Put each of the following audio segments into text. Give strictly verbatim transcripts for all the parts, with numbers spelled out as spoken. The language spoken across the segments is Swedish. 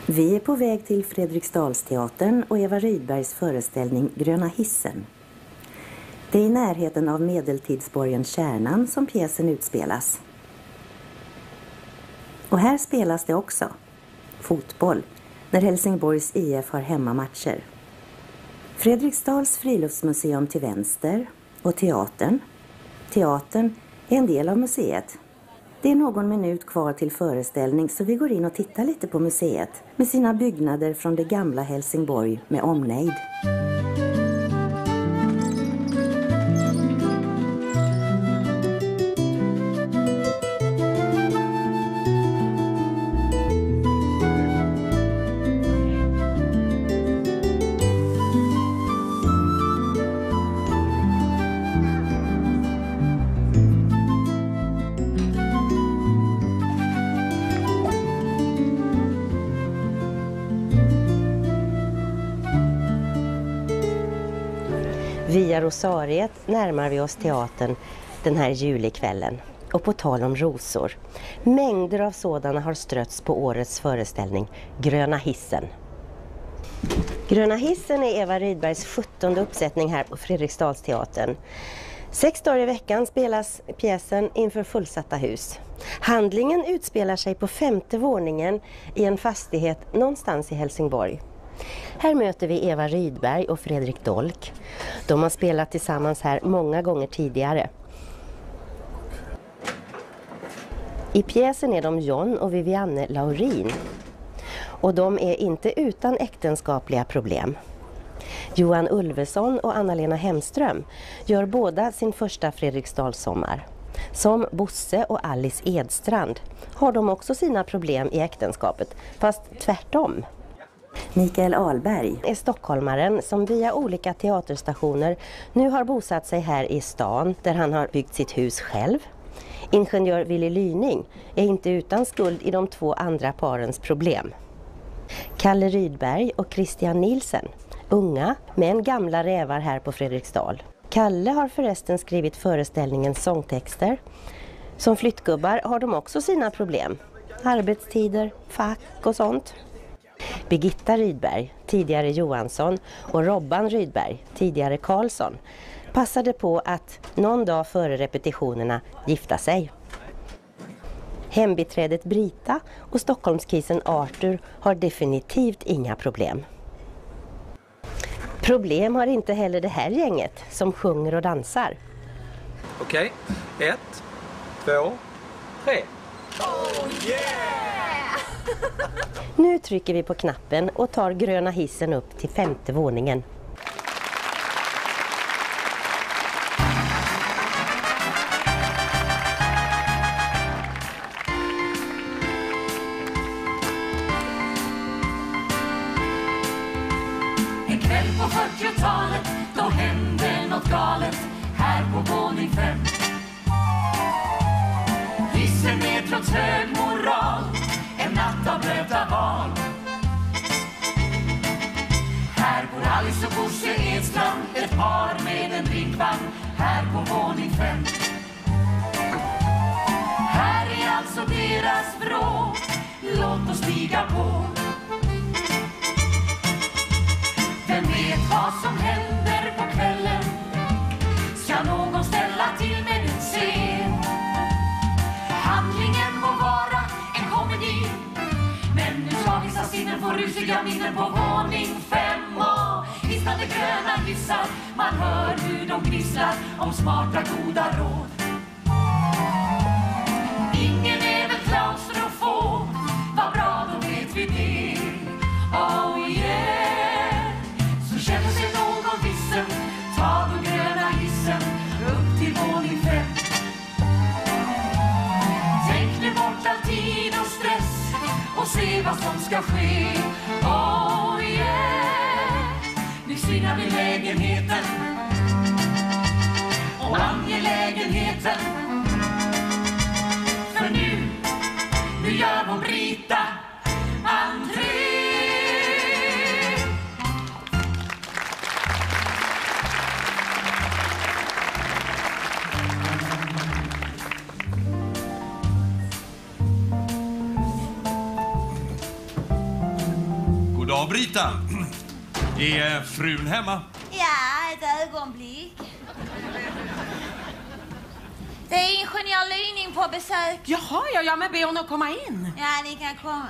Vi är på väg till Fredriksdalsteatern och Eva Rydbergs föreställning Gröna hissen. Det är i närheten av medeltidsborgen Kärnan som pjäsen utspelas. Och här spelas det också fotboll när Helsingborgs I F har hemmamatcher. Fredriksdals friluftsmuseum till vänster och teatern. Teatern är en del av museet. Det är någon minut kvar till föreställning så vi går in och tittar lite på museet med sina byggnader från det gamla Helsingborg med omnejd. Via Rosariet närmar vi oss teatern den här julikvällen. Och på tal om rosor. Mängder av sådana har strötts på årets föreställning Gröna hissen. Gröna hissen är Eva Rydbergs sjuttonde uppsättning här på Fredriksdalsteatern. Sex dagar i veckan spelas pjäsen inför fullsatta hus. Handlingen utspelar sig på femte våningen i en fastighet någonstans i Helsingborg. Här möter vi Eva Rydberg och Fredrik Dolk. De har spelat tillsammans här många gånger tidigare. I pjäsen är de John och Vivianne Laurin. Och de är inte utan äktenskapliga problem. Johan Ulveson och Anna-Lena Hemström gör båda sin första Fredriksdalssommar. Som Bosse och Alice Edstrand har de också sina problem i äktenskapet, fast tvärtom. Mikael Ahlberg är stockholmaren som via olika teaterstationer nu har bosatt sig här i stan där han har byggt sitt hus själv. Ingenjör Willy Lyning är inte utan skuld i de två andra parens problem. Kalle Rydberg och Christian Nielsen, unga men gamla rävar här på Fredriksdal. Kalle har förresten skrivit föreställningens sångtexter. Som flyttgubbar har de också sina problem. Arbetstider, fack och sånt. Birgitta Rydberg, tidigare Johansson, och Robban Rydberg, tidigare Karlsson, passade på att någon dag före repetitionerna gifta sig. Hembiträdet Brita och Stockholmskisen Arthur har definitivt inga problem. Problem har inte heller det här gänget som sjunger och dansar. Okej, okay. ett, två, tre. Oh yeah! Nu trycker vi på knappen och tar Gröna hissen upp till femte våningen. En kväll på fyrtiotalet, då hände något galet här på våning fem. Hissen är trots hög moral en natt av blöta val. Här bor Alice och Bosse Edstrand, ett par med en drinkvagn här på våning fem. Här är alltså deras vrå, låt oss stiga på. Vem vet vad som händer på kvällen? Ska någon ställa till med en scen? Handlingen må vara en komedi, men nu ska vissa sinnen få rusiga minnen på våning fem. Och hissnande gröna hissar, man hör hur de gnisslar om smarta goda råd. Ingen är väl klaustrofob, vad bra då vet vi det. Oh yeah, så känner sig någon vissen, ta då gröna hissen upp till våning fem. Tänk nu bort all tid och stress och se vad som ska ske. Oh yeah, nu synar vi lägenheten och angelägenheten. För nu, nu gör vår Brita entré. Brita, är frun hemma? Ja, ett ögonblick. Det är ingenjör Lyning på besök. Jaha, ja, ja, men be honom komma in. Ja, ni kan komma.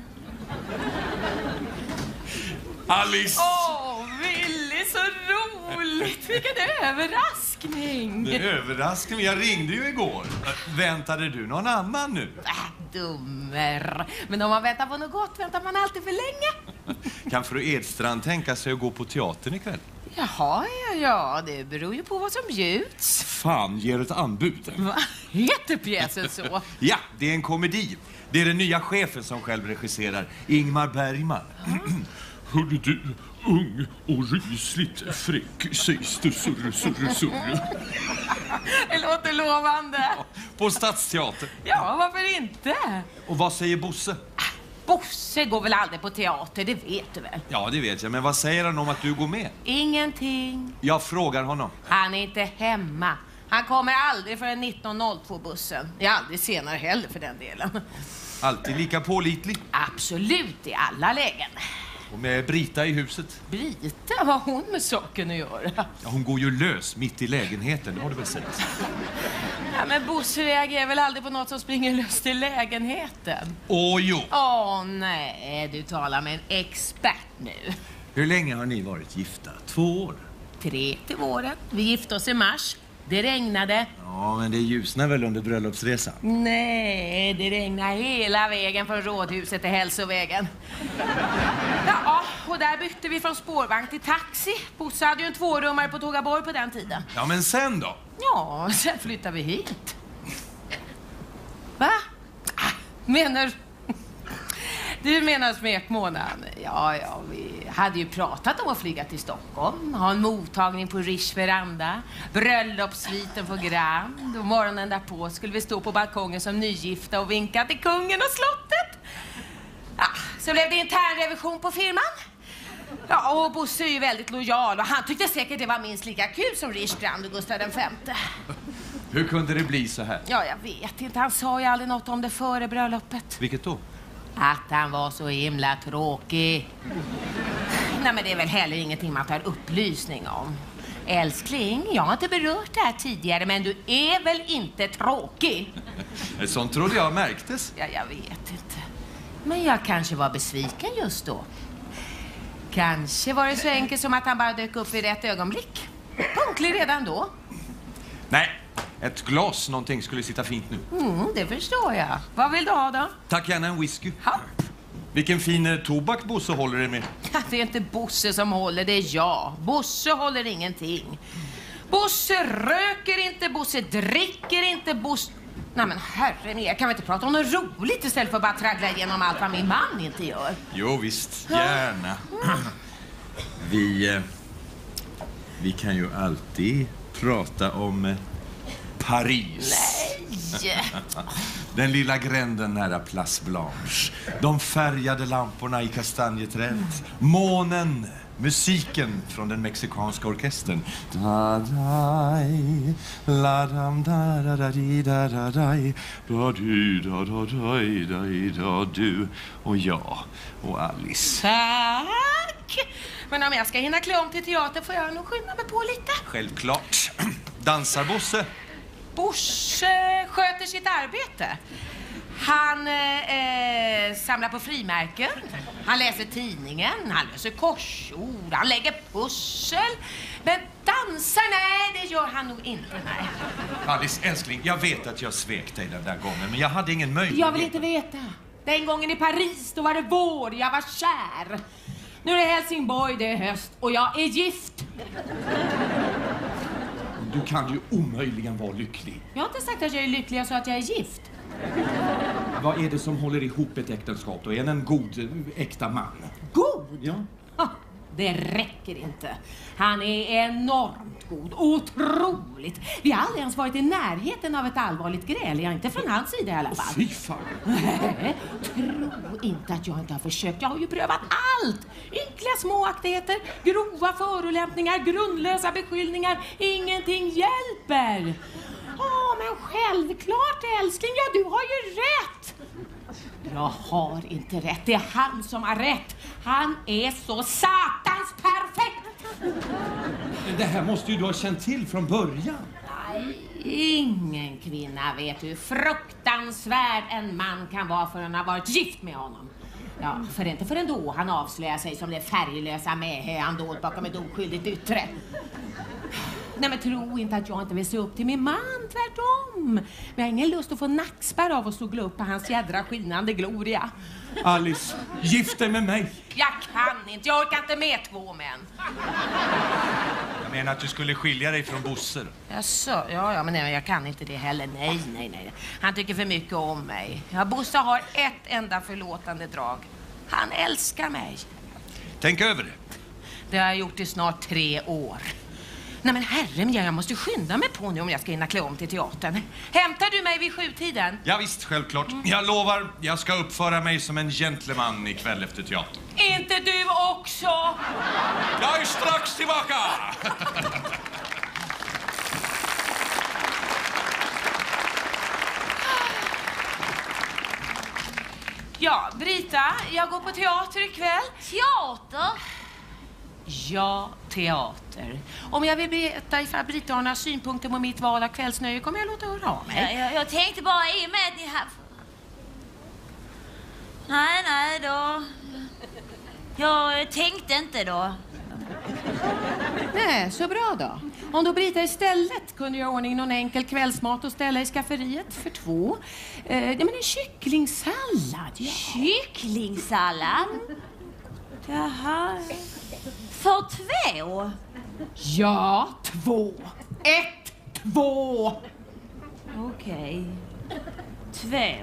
Alice! Åh, oh, Willy, så roligt. Vilken överraskning. Det är överraskning. Jag ringde ju igår. Väntade du någon annan nu? Äh, dummer. Men om man väntar på något gott väntar man alltid för länge. Kan fru Edstrand tänka sig att gå på teatern ikväll? Jaha, ja, ja. Det beror ju på vad som bjuds. Fan, ger ett anbud. Va? Heter pjäsen så? Ja, det är en komedi. Det är den nya chefen som själv regisserar, Ingmar Bergman. Hörde du, ung och rysligt fräck, sägs det surr, surr, surr. Det låter lovande. På Stadsteatern. Ja, varför inte? Och vad säger Bosse? Bosse går väl aldrig på teater, det vet du väl? Ja, det vet jag. Men vad säger han om att du går med? Ingenting. Jag frågar honom. Han är inte hemma. Han kommer aldrig för en nitton noll två-bussen. Det är aldrig senare heller för den delen. Alltid lika pålitlig. Absolut, i alla lägen. Och med Brita i huset. Brita, vad har hon med saken att göra? Ja, hon går ju lös mitt i lägenheten, har du väl sett? Ja, men Bosse reagerar väl aldrig på något som springer löst i lägenheten? Åh, jo. Åh, nej, du talar med en expert nu. Hur länge har ni varit gifta? Två år? Tre till våren. Vi gifte oss i mars. Det regnade. Ja, men det ljusnar väl under bröllopsresan? Nej, det regnade hela vägen från Rådhuset till Hälsovägen. Ja, och där bytte vi från spårvagn till taxi. Bosse hade ju en tvårummare på Tågaborg på den tiden. Ja, men sen då? Ja, sen flyttade vi hit. Va? Ah, menar... Du menar smekmånaden? Ja, ja, vi hade ju pratat om att flyga till Stockholm. Ha en mottagning på Rish veranda. Bröllopssviten på Grand. Och morgonen därpå skulle vi stå på balkongen som nygifta och vinka till kungen och slottet. Ja, så blev det internrevision på firman. Ja, och Bosse är ju väldigt lojal. Och han tyckte säkert det var minst lika kul som Rish Grand och Gustav den femte. Hur kunde det bli så här? Ja, jag vet inte. Han sa ju aldrig något om det före bröllopet. Vilket då? Att han var så himla tråkig. Nej, men det är väl heller ingenting man tar upplysning om. Älskling, jag har inte berört det här tidigare, men du är väl inte tråkig? Sånt trodde jag märktes. Ja, jag vet inte. Men jag kanske var besviken just då. Kanske var det så enkelt som att han bara dök upp i rätt ögonblick. Punktlig redan då. Nej, ett glas någonting skulle sitta fint nu. Mm, det förstår jag. Vad vill du ha då? Tack gärna en whisky. Hopp. Vilken fin eh, tobak Bosse håller det med. Ja, det är inte Bosse som håller, det är jag. Bosse håller ingenting. Bosse röker inte, Bosse dricker inte, Bosse... Nej men herre min, jag kan väl inte prata om något roligt istället för att bara traggla igenom allt vad min man inte gör. Jo visst, gärna. Vi, eh, vi kan ju alltid prata om eh, Paris. Nej! Den lilla gränden nära Place Blanche. De färgade lamporna i kastanjeträdet. Månen. Musiken från den mexikanska orkestern. Da dai, la dam da da da di da da dai, da du da da dai dai da du och jag och Alice. Tack! Men om jag ska hinna klä om till teater får jag nog skynda mig på lite. Självklart. Dansar Bosse? Bosse sköter sitt arbete. Han eh, samlar på frimärken, han läser tidningen, han löser korsord, han lägger pussel. Men dansar, nej, det gör han nog inte, nej. Alice, älskling, jag vet att jag svek dig den där gången, men jag hade ingen möjlighet. Jag vill inte veta. Den gången i Paris, då var det vår, jag var kär. Nu är det Helsingborg, det är höst och jag är gift. Du kan ju omöjligen vara lycklig. Jag har inte sagt att jag är lycklig, jag sa att jag är gift. Vad är det som håller ihop ett äktenskap då? Är han en god, äkta man? God? Ja. Ah, det räcker inte. Han är enormt god, otroligt. Vi har aldrig ens varit i närheten av ett allvarligt gräl, jag inte från hans sida i alla fall. Fy fan. Nej, tro inte att jag inte har försökt. Jag har ju prövat allt. Ynkliga småaktigheter, grova förolämpningar, grundlösa beskyllningar. Ingenting hjälper. Ja, men självklart älskling, ja du har ju rätt. Jag har inte rätt. Det är han som har rätt. Han är så satans perfekt. Det här måste ju du ha känt till från början. Nej, ingen kvinna vet hur fruktansvärd en man kan vara förrän han har varit gift med honom. Ja, för inte förrän då han avslöjar sig som det färglösa medhöan dolt bakom ett oskyldigt yttre. Nej, men tro inte att jag inte vill se upp till min man, tvärtom. Men jag har ingen lust att få nackspärr av att stå upp på hans jädra skinande gloria. Alice, gift dig med mig. Jag kan inte, jag orkar inte med två män. Jag menar att du skulle skilja dig från Bosse. Jaså, ja, ja, men nej, jag kan inte det heller. Nej, nej, nej. Han tycker för mycket om mig. Ja, Bosse har ett enda förlåtande drag. Han älskar mig. Tänk över det. Det har jag gjort i snart tre år. Nej, men herre, jag måste skynda mig på nu om jag ska hinna klä om till teatern. Hämtar du mig vid sjutiden? Ja, visst, självklart. Mm. Jag lovar, jag ska uppföra mig som en gentleman ikväll efter teatern. Inte du också? Jag är strax tillbaka! Ja, Brita, jag går på teater ikväll. Teater? Ja, teater. Om jag vill veta ifall Brita har några synpunkter på mitt val av kvällsnöje kommer jag låta höra av mig. Ja, jag, jag tänkte bara i och med att ni har... Nej, nej, då... Jag tänkte inte då. Nej, så bra då. Om då Brita istället kunde göra ordning någon enkel kvällsmat och ställa i skafferiet för två. Eh, ja, men en kycklingsallad. Ja. Kycklingsallad? Jaha. För två? Ja, två. Ett, två. Okej. Två.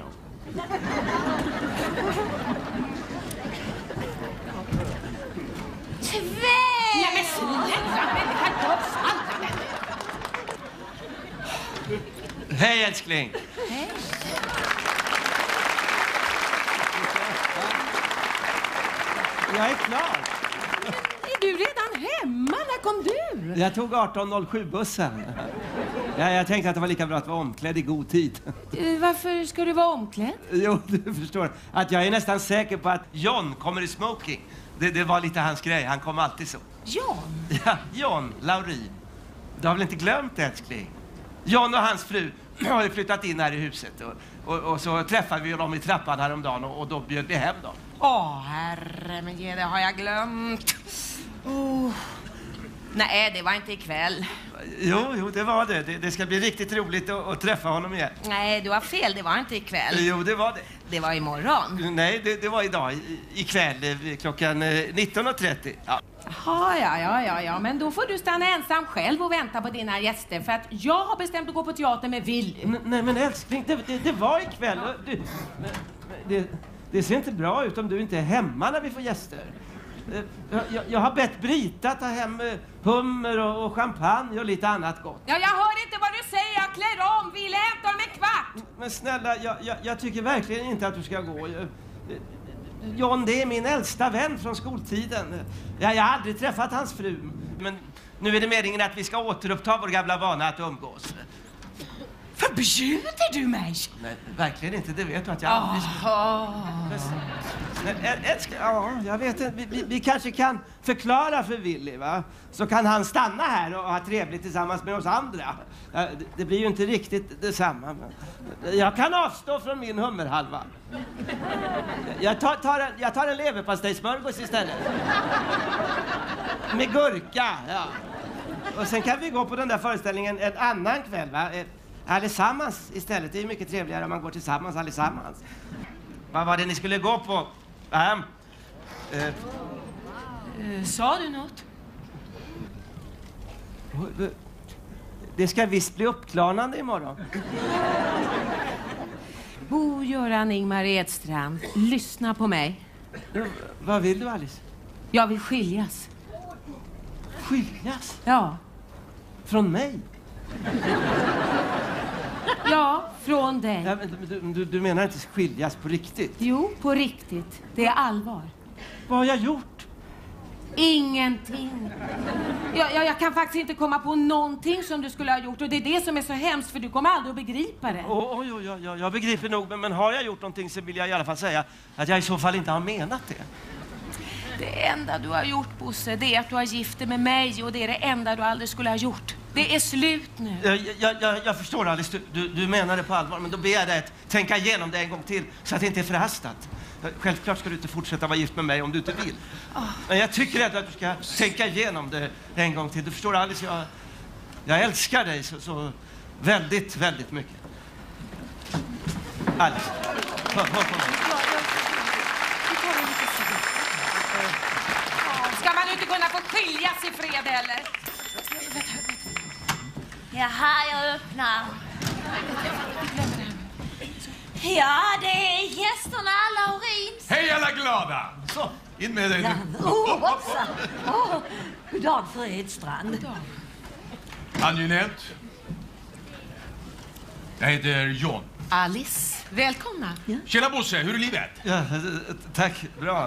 Två! Nej, men snälla människa, ta salladen. Hej, älskling. Hej. Jag är klar. Är du redan hemma? När kom du? Jag tog arton noll sju-bussen. Ja, jag tänkte att det var lika bra att vara omklädd i god tid. Uh, varför ska du vara omklädd? Jo, du förstår. Att jag är nästan säker på att John kommer i smoking. Det, det var lite hans grej. Han kom alltid så. John? Ja, John Laurin. Du har väl inte glömt det, älskling? John och hans fru har ju flyttat in här i huset. Och, och, och så träffade vi dem i trappan häromdagen och, och då bjöd vi hem dem. Åh, herre, men det har jag glömt. Oh. Nej, det var inte ikväll. Jo, jo, det var det. Det, det ska bli riktigt roligt att, att träffa honom igen. Nej, du har fel. Det var inte ikväll. Jo, det var det. Det var imorgon. Nej, det, det var idag. I, ikväll klockan nitton och trettio. Ja. Jaha, ja, ja, ja, ja. Men då får du stanna ensam själv och vänta på dina gäster. För att jag har bestämt att gå på teater med Willy. N- nej, men älskling, det, det, det var ikväll. Du, men, det, det ser inte bra ut om du inte är hemma när vi får gäster. Jag, jag, jag har bett Brita ta hem hummer och, och champagne och lite annat gott. Ja, jag hör inte vad du säger. Jag klär om. Willy, hämta om en kvart. Men snälla, jag, jag, jag tycker verkligen inte att du ska gå. Jag, John, det är min äldsta vän från skoltiden. Jag, jag har aldrig träffat hans fru. Men nu är det meningen att vi ska återuppta vår gamla vana att umgås. Förbjuder du mig? Nej, verkligen inte. Det vet du att jag aldrig... Men, älskling, ja, jag vet inte. Vi, vi, vi kanske kan förklara för Willy, va? Så kan han stanna här och ha trevligt tillsammans med oss andra. Det, det blir ju inte riktigt detsamma. Jag kan avstå från min hummerhalva. Jag tar, tar en, jag tar en leverpastejsmörgås istället. Med gurka, ja. Och sen kan vi gå på den där föreställningen en annan kväll, va? Allesammans istället. Det är mycket trevligare om man går tillsammans allesammans. Vad var det ni skulle gå på? Äh, äh. Uh, sa du något? Det ska visst bli uppklarnande imorgon. Bo-Göran Ingmar Edstrand, lyssna på mig. Ja, vad vill du, Alice? Jag vill skiljas. Skiljas? Ja. Från mig? Ja, från dig. Ja, men du, du, du menar inte skiljas på riktigt? Jo, på riktigt. Det är allvar. Vad har jag gjort? Ingenting. Jag, jag, jag kan faktiskt inte komma på någonting som du skulle ha gjort. Och det är det som är så hemskt, för du kommer aldrig att begripa det. Oj, oj, oj, oj, jag begriper nog. Men, men har jag gjort någonting så vill jag i alla fall säga att jag i så fall inte har menat det. Det enda du har gjort, Bosse, det är att du har gift dig med mig. Och det är det enda du aldrig skulle ha gjort. Det är slut nu. Jag, jag, jag, jag förstår, Alice. Du, du, du menar det på allvar. Men då ber jag dig att tänka igenom det en gång till. Så att det inte är förhastat. Självklart ska du inte fortsätta vara gift med mig om du inte vill. Oh. Men jag tycker att du ska tänka igenom det en gång till. Du förstår, Alice, jag, jag älskar dig så, så väldigt, väldigt mycket. Alice, hör, hör på mig. Ska man inte kunna få skiljas i fred, eller? Jaha, jag öppnar. Ja, det är gästerna Laurins. Hej alla glada! Så, in med dig nu. Åh, hoppsan! Oh, god dag, fru Edstrand. Angenämt. Jag heter John. Alice, välkomna. Ja. Tjena Bosse, hur är livet? Ja, tack, bra.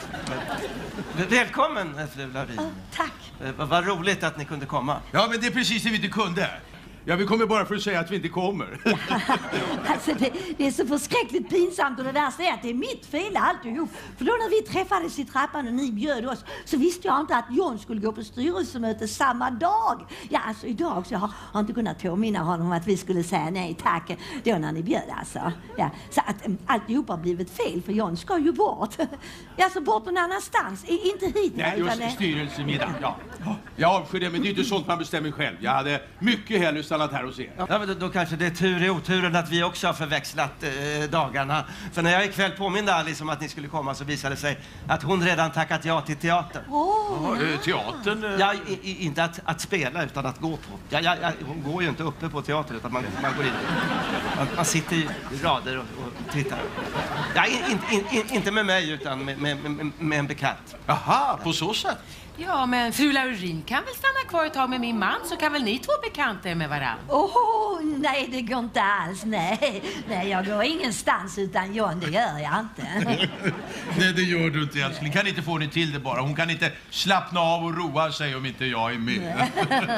Välkommen, fru Laurin. Oh, tack. Vad roligt att ni kunde komma. Ja, men det är precis det vi inte kunde. Ja, vi kommer bara för att säga att vi inte kommer. Ja, alltså det, det är så förskräckligt pinsamt, och det där säger att det är mitt fel alltihop. För då när vi träffades i trappan och ni bjöd oss, så visste jag inte att John skulle gå på styrelsemöte samma dag. Ja, alltså idag så har jag inte kunnat påminna honom att vi skulle säga nej tack då när ni bjöd alltså. Ja, så att um, alltihop har blivit fel, för John ska ju bort. Ja, så bort någon annanstans, I, inte hit. Nej, just det... styrelsemiddag, ja. Jag avskyr det, men det är inte sånt man bestämmer själv. Jag hade mycket hellre stannat här hos er. Ja, men då, då kanske det är tur i oturen att vi också har förväxlat eh, dagarna. För när jag ikväll påminde Alice om att ni skulle komma, så visade det sig att hon redan tackat ja till teatern. Oh, ja, ja. Teatern? Eh... Ja, i, i, inte att, att spela, utan att gå på. Ja, ja, ja, hon går ju inte uppe på teater, utan man, man går in. Man, man sitter i rader och, och tittar. Ja, in, in, in, inte med mig, utan med, med, med, med en bekant. Jaha, på så sätt. Ja, men fru Laurin kan väl stanna kvar ett tag med min man, så kan väl ni två bekanta er med varandra? Åh, oh, nej, det går inte alls. Nej, nej, jag går ingenstans utan John, det gör jag inte. Nej, det gör du inte, älskling. Kan inte få ni till det bara. Hon kan inte slappna av och roa sig om inte jag är med.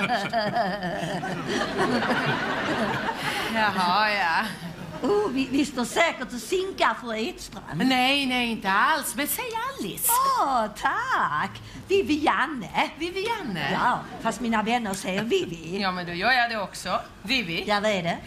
Jaha, ja. Oh, vi, vi står säkert och sinkar för Edstrand. Nej, nej, inte alls. Men säg Alice. Åh, oh, tack. Vivianne. Vivianne? Ja, fast mina vänner säger Vivi. Ja, men då gör jag det också. Vivi. Ja, vad är det?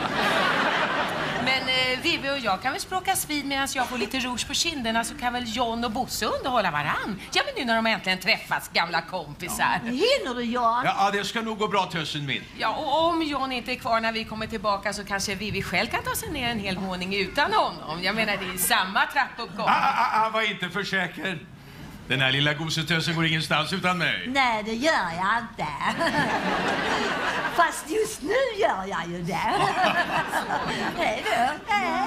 Men eh, Vivi och jag kan väl språkas vid medan jag får lite rouge på kinderna, så kan väl John och Bosse underhålla varann. Ja, men nu när de äntligen träffas, gamla kompisar. Ja. Hinner du, John? Ja, det ska nog gå bra, tössen min. Ja, och om John inte är kvar när vi kommer tillbaka, så kanske Vivi själv kan ta sig ner en hel våning utan honom. Jag menar, det är samma trappuppgång. Ah, ah, ah, var inte för säker. Den här lilla gosetösen går ingenstans utan mig. Nej, det gör jag inte. Fast just nu gör jag ju det. Hej då. Hej.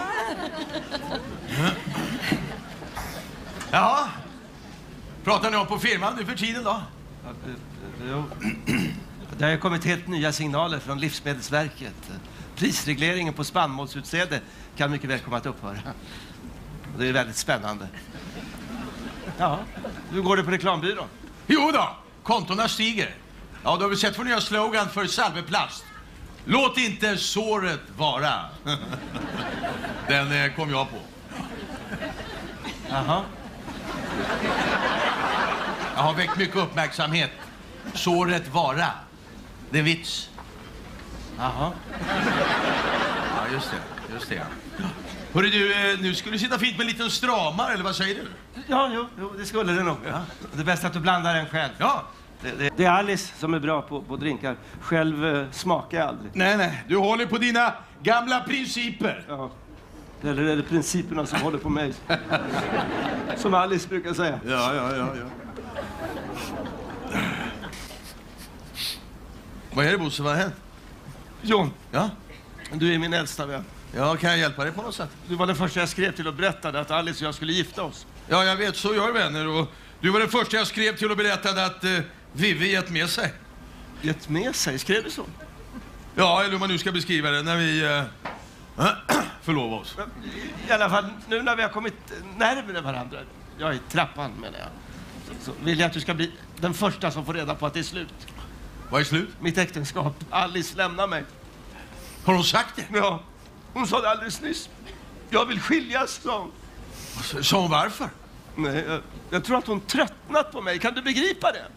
Ja. Pratar ni om på firman nu för tiden då? Jo. Det har ju kommit helt nya signaler från Livsmedelsverket. Prisregleringen på spannmålsutsäde kan mycket väl komma att upphöra. Det är väldigt spännande. Ja, hur går det på reklambyrån? Jo då, kontona stiger. Ja, då har vi sett vår nya slogan för Salveplast. Låt inte såret vara. Den eh, kom jag på. Jaha. Jag har väckt mycket uppmärksamhet. Såret vara. Det är vits. Jaha. Ja, just det. Just det, ja. Hörru du, nu skulle du sitta fint med en liten stramare, eller vad säger du? Ja, jo, jo det skulle det nog. Ja. Det är bäst att du blandar den själv. Ja. Det, det, det är Alice som är bra på, på drinkar. Själv eh, smakar jag aldrig. Nej, nej. Du håller på dina gamla principer. Ja. Eller är det principerna som håller på mig? Som Alice brukar säga. Ja, ja, ja, ja. Vad är det, Bosse? Vad har hänt? John. Ja? Du är min äldsta vän. Ja, kan jag hjälpa dig på något sätt? Du var den första jag skrev till och berättade att Alice och jag skulle gifta oss. Ja, jag vet. Så gör vänner. Och du var den första jag skrev till och berättade att uh, Vivi gett med sig. Gett med sig? Skrev du så? Ja, eller hur man nu ska beskriva det när vi uh, förlovar oss. I alla fall, nu när vi har kommit närmare varandra. Jag är i trappan, menar jag. så vill jag att du ska bli den första som får reda på att det är slut. Vad är slut? Mitt äktenskap. Alice lämnar mig. Har hon sagt det? Ja, hon sa det alldeles nyss. Jag vill skiljas, sa hon. Sa hon varför? Nej, jag, jag tror att hon tröttnat på mig. Kan du begripa det?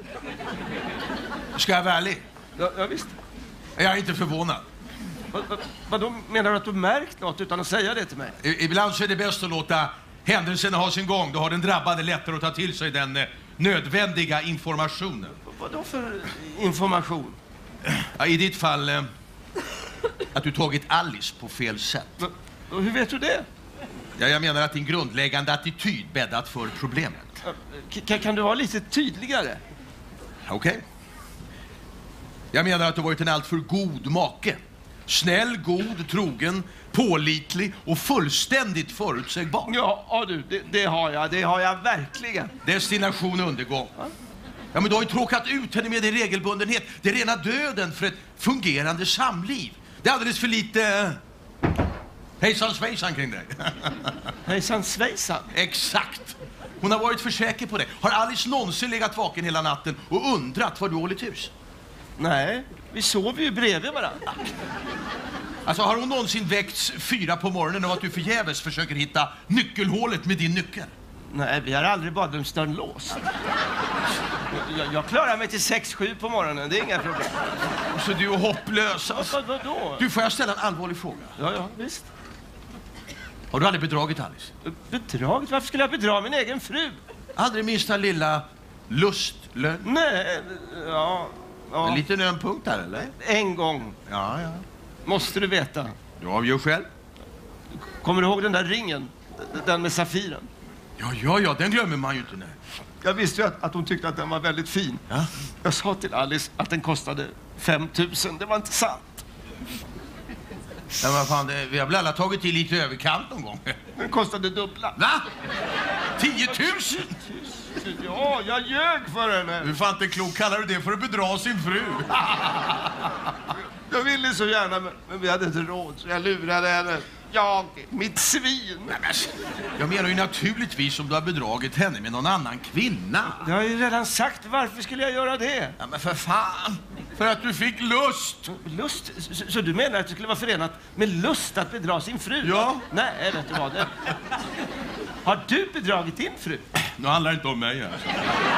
Ska jag vara ärlig? Ja, ja visst. Jag är inte förvånad. Vad, vad, vad då menar du att du märkt något utan att säga det till mig? I, ibland så är det bäst att låta händelsen ha sin gång. Då har den drabbade lättare att ta till sig den eh, nödvändiga informationen. Vad då för information? Ja, i ditt fall eh, att du tagit Alice på fel sätt. Men, och hur vet du det? Ja, jag menar att din grundläggande attityd bäddat för problemet. K- kan du vara lite tydligare? Okej. Okay. Jag menar att du varit en alltför god make. Snäll, god, trogen, pålitlig och fullständigt förutsägbar. Ja, ja du, det, det har jag. Det har jag verkligen. Destination undergång. Ja? Ja, men du har ju tråkat ut henne med din regelbundenhet. Det är rena döden för ett fungerande samliv. Det är alldeles för lite... Hejsan svejsan kring dig. Hejsan svejsan? Exakt. Hon har varit för säker på det. Har Alice någonsin legat vaken hela natten och undrat var du hållit hus? Nej, vi sover ju bredvid varandra. Alltså, har hon någonsin väckts fyra på morgonen och att du förgäves försöker hitta nyckelhålet med din nyckel? Nej, vi har aldrig badrumsdörren låst. Jag, jag klarar mig till sex, sju på morgonen, det är inga problem. Så du är hopplös. Vad, vad då? Du, får jag ställa en allvarlig fråga? Ja, ja, visst. Har du aldrig bedragit Alice? Bedragit? Varför skulle jag bedra min egen fru? Aldrig minsta lilla lustlögn? Nej, ja... ja. En liten öm punkt där, eller? En gång. Ja, ja. Måste du veta. Du avgör själv. Kommer du ihåg den där ringen? Den med safiren? Ja, ja, ja, den glömmer man ju inte. Nej. Jag visste ju att, att hon tyckte att den var väldigt fin. Ja. Jag sa till Alice att den kostade fem tusen. Det var inte sant. Ja, vad fan, det, vi har väl alla tagit till lite överkant någon gång. Den kostade dubbla. Va? tio tusen? Ja, jag ljög för henne. Hur fan inte klok kallar du det för att bedra sin fru? Jag ville så gärna, men vi hade inte råd, så jag lurade henne. Jag, mitt svin. Nej, men, jag menar ju naturligtvis om du har bedragit henne med någon annan kvinna. Jag har ju redan sagt, varför skulle jag göra det? Ja, men för fan. För att du fick lust. Lust? Så, så du menar att det skulle vara förenat med lust att bedra sin fru? Ja. Nej, vet du vad det? Har du bedragit din fru? Nu handlar det inte om mig alltså.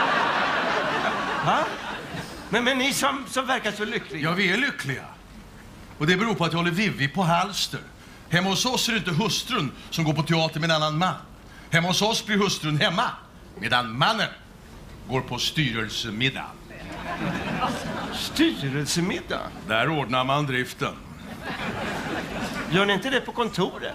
Va? Men, men ni som, som verkar så lyckliga. Ja, vi är lyckliga. Och det beror på att jag håller Vivi på halster. Hemma hos oss är det inte hustrun som går på teater med en annan man. Hemma hos oss blir hustrun hemma, medan mannen går på styrelsemiddag. Styrelsemiddag? Där ordnar man driften. Gör ni inte det på kontoret?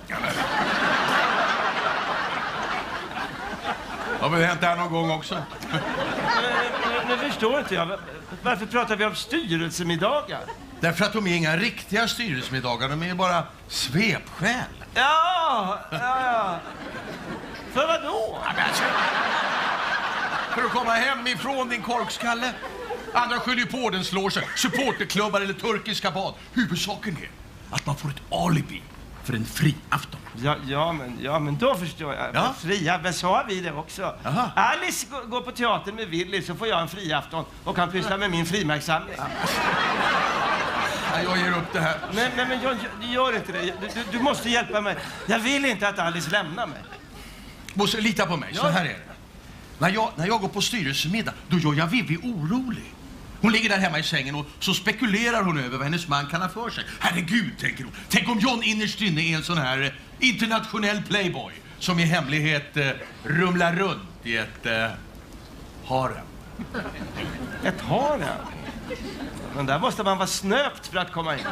Har vi hänt här någon gång också? Nu förstår inte jag. Varför pratar vi om styrelsemiddagar? Därför att de är inga riktiga styrelsemiddagar, de är bara svepskäl. Ja, ja, ja. För vad då? För att komma hem ifrån din korkskalle. Andra skyller på den slår sig. Supporterklubbar eller turkiska bad. Huvudsaken är att man får ett alibi för en fri afton. Ja, ja, men, ja, men då förstår jag. Ja. Fria, men så har vi det också. Aha. Alice går, går på teatern med Willy, så får jag en fri afton och kan pyssla med min frimärkssamling. Ja, jag ger upp det här. Nej, nej men jag, jag gör inte det. Du, du, du måste hjälpa mig. Jag vill inte att Alice lämnar mig. Måste lita på mig, Ja. så här är det. När jag, när jag går på styrelsemiddag, då gör jag Vivi orolig. Hon ligger där hemma i sängen och så spekulerar hon över vad hennes man kan ha för sig. Herregud, tänker hon. Tänk om John innerst inne är en sån här eh, internationell playboy som i hemlighet eh, rumlar runt i ett eh, harem. Ett harem? Men där måste man vara snöpt för att komma in.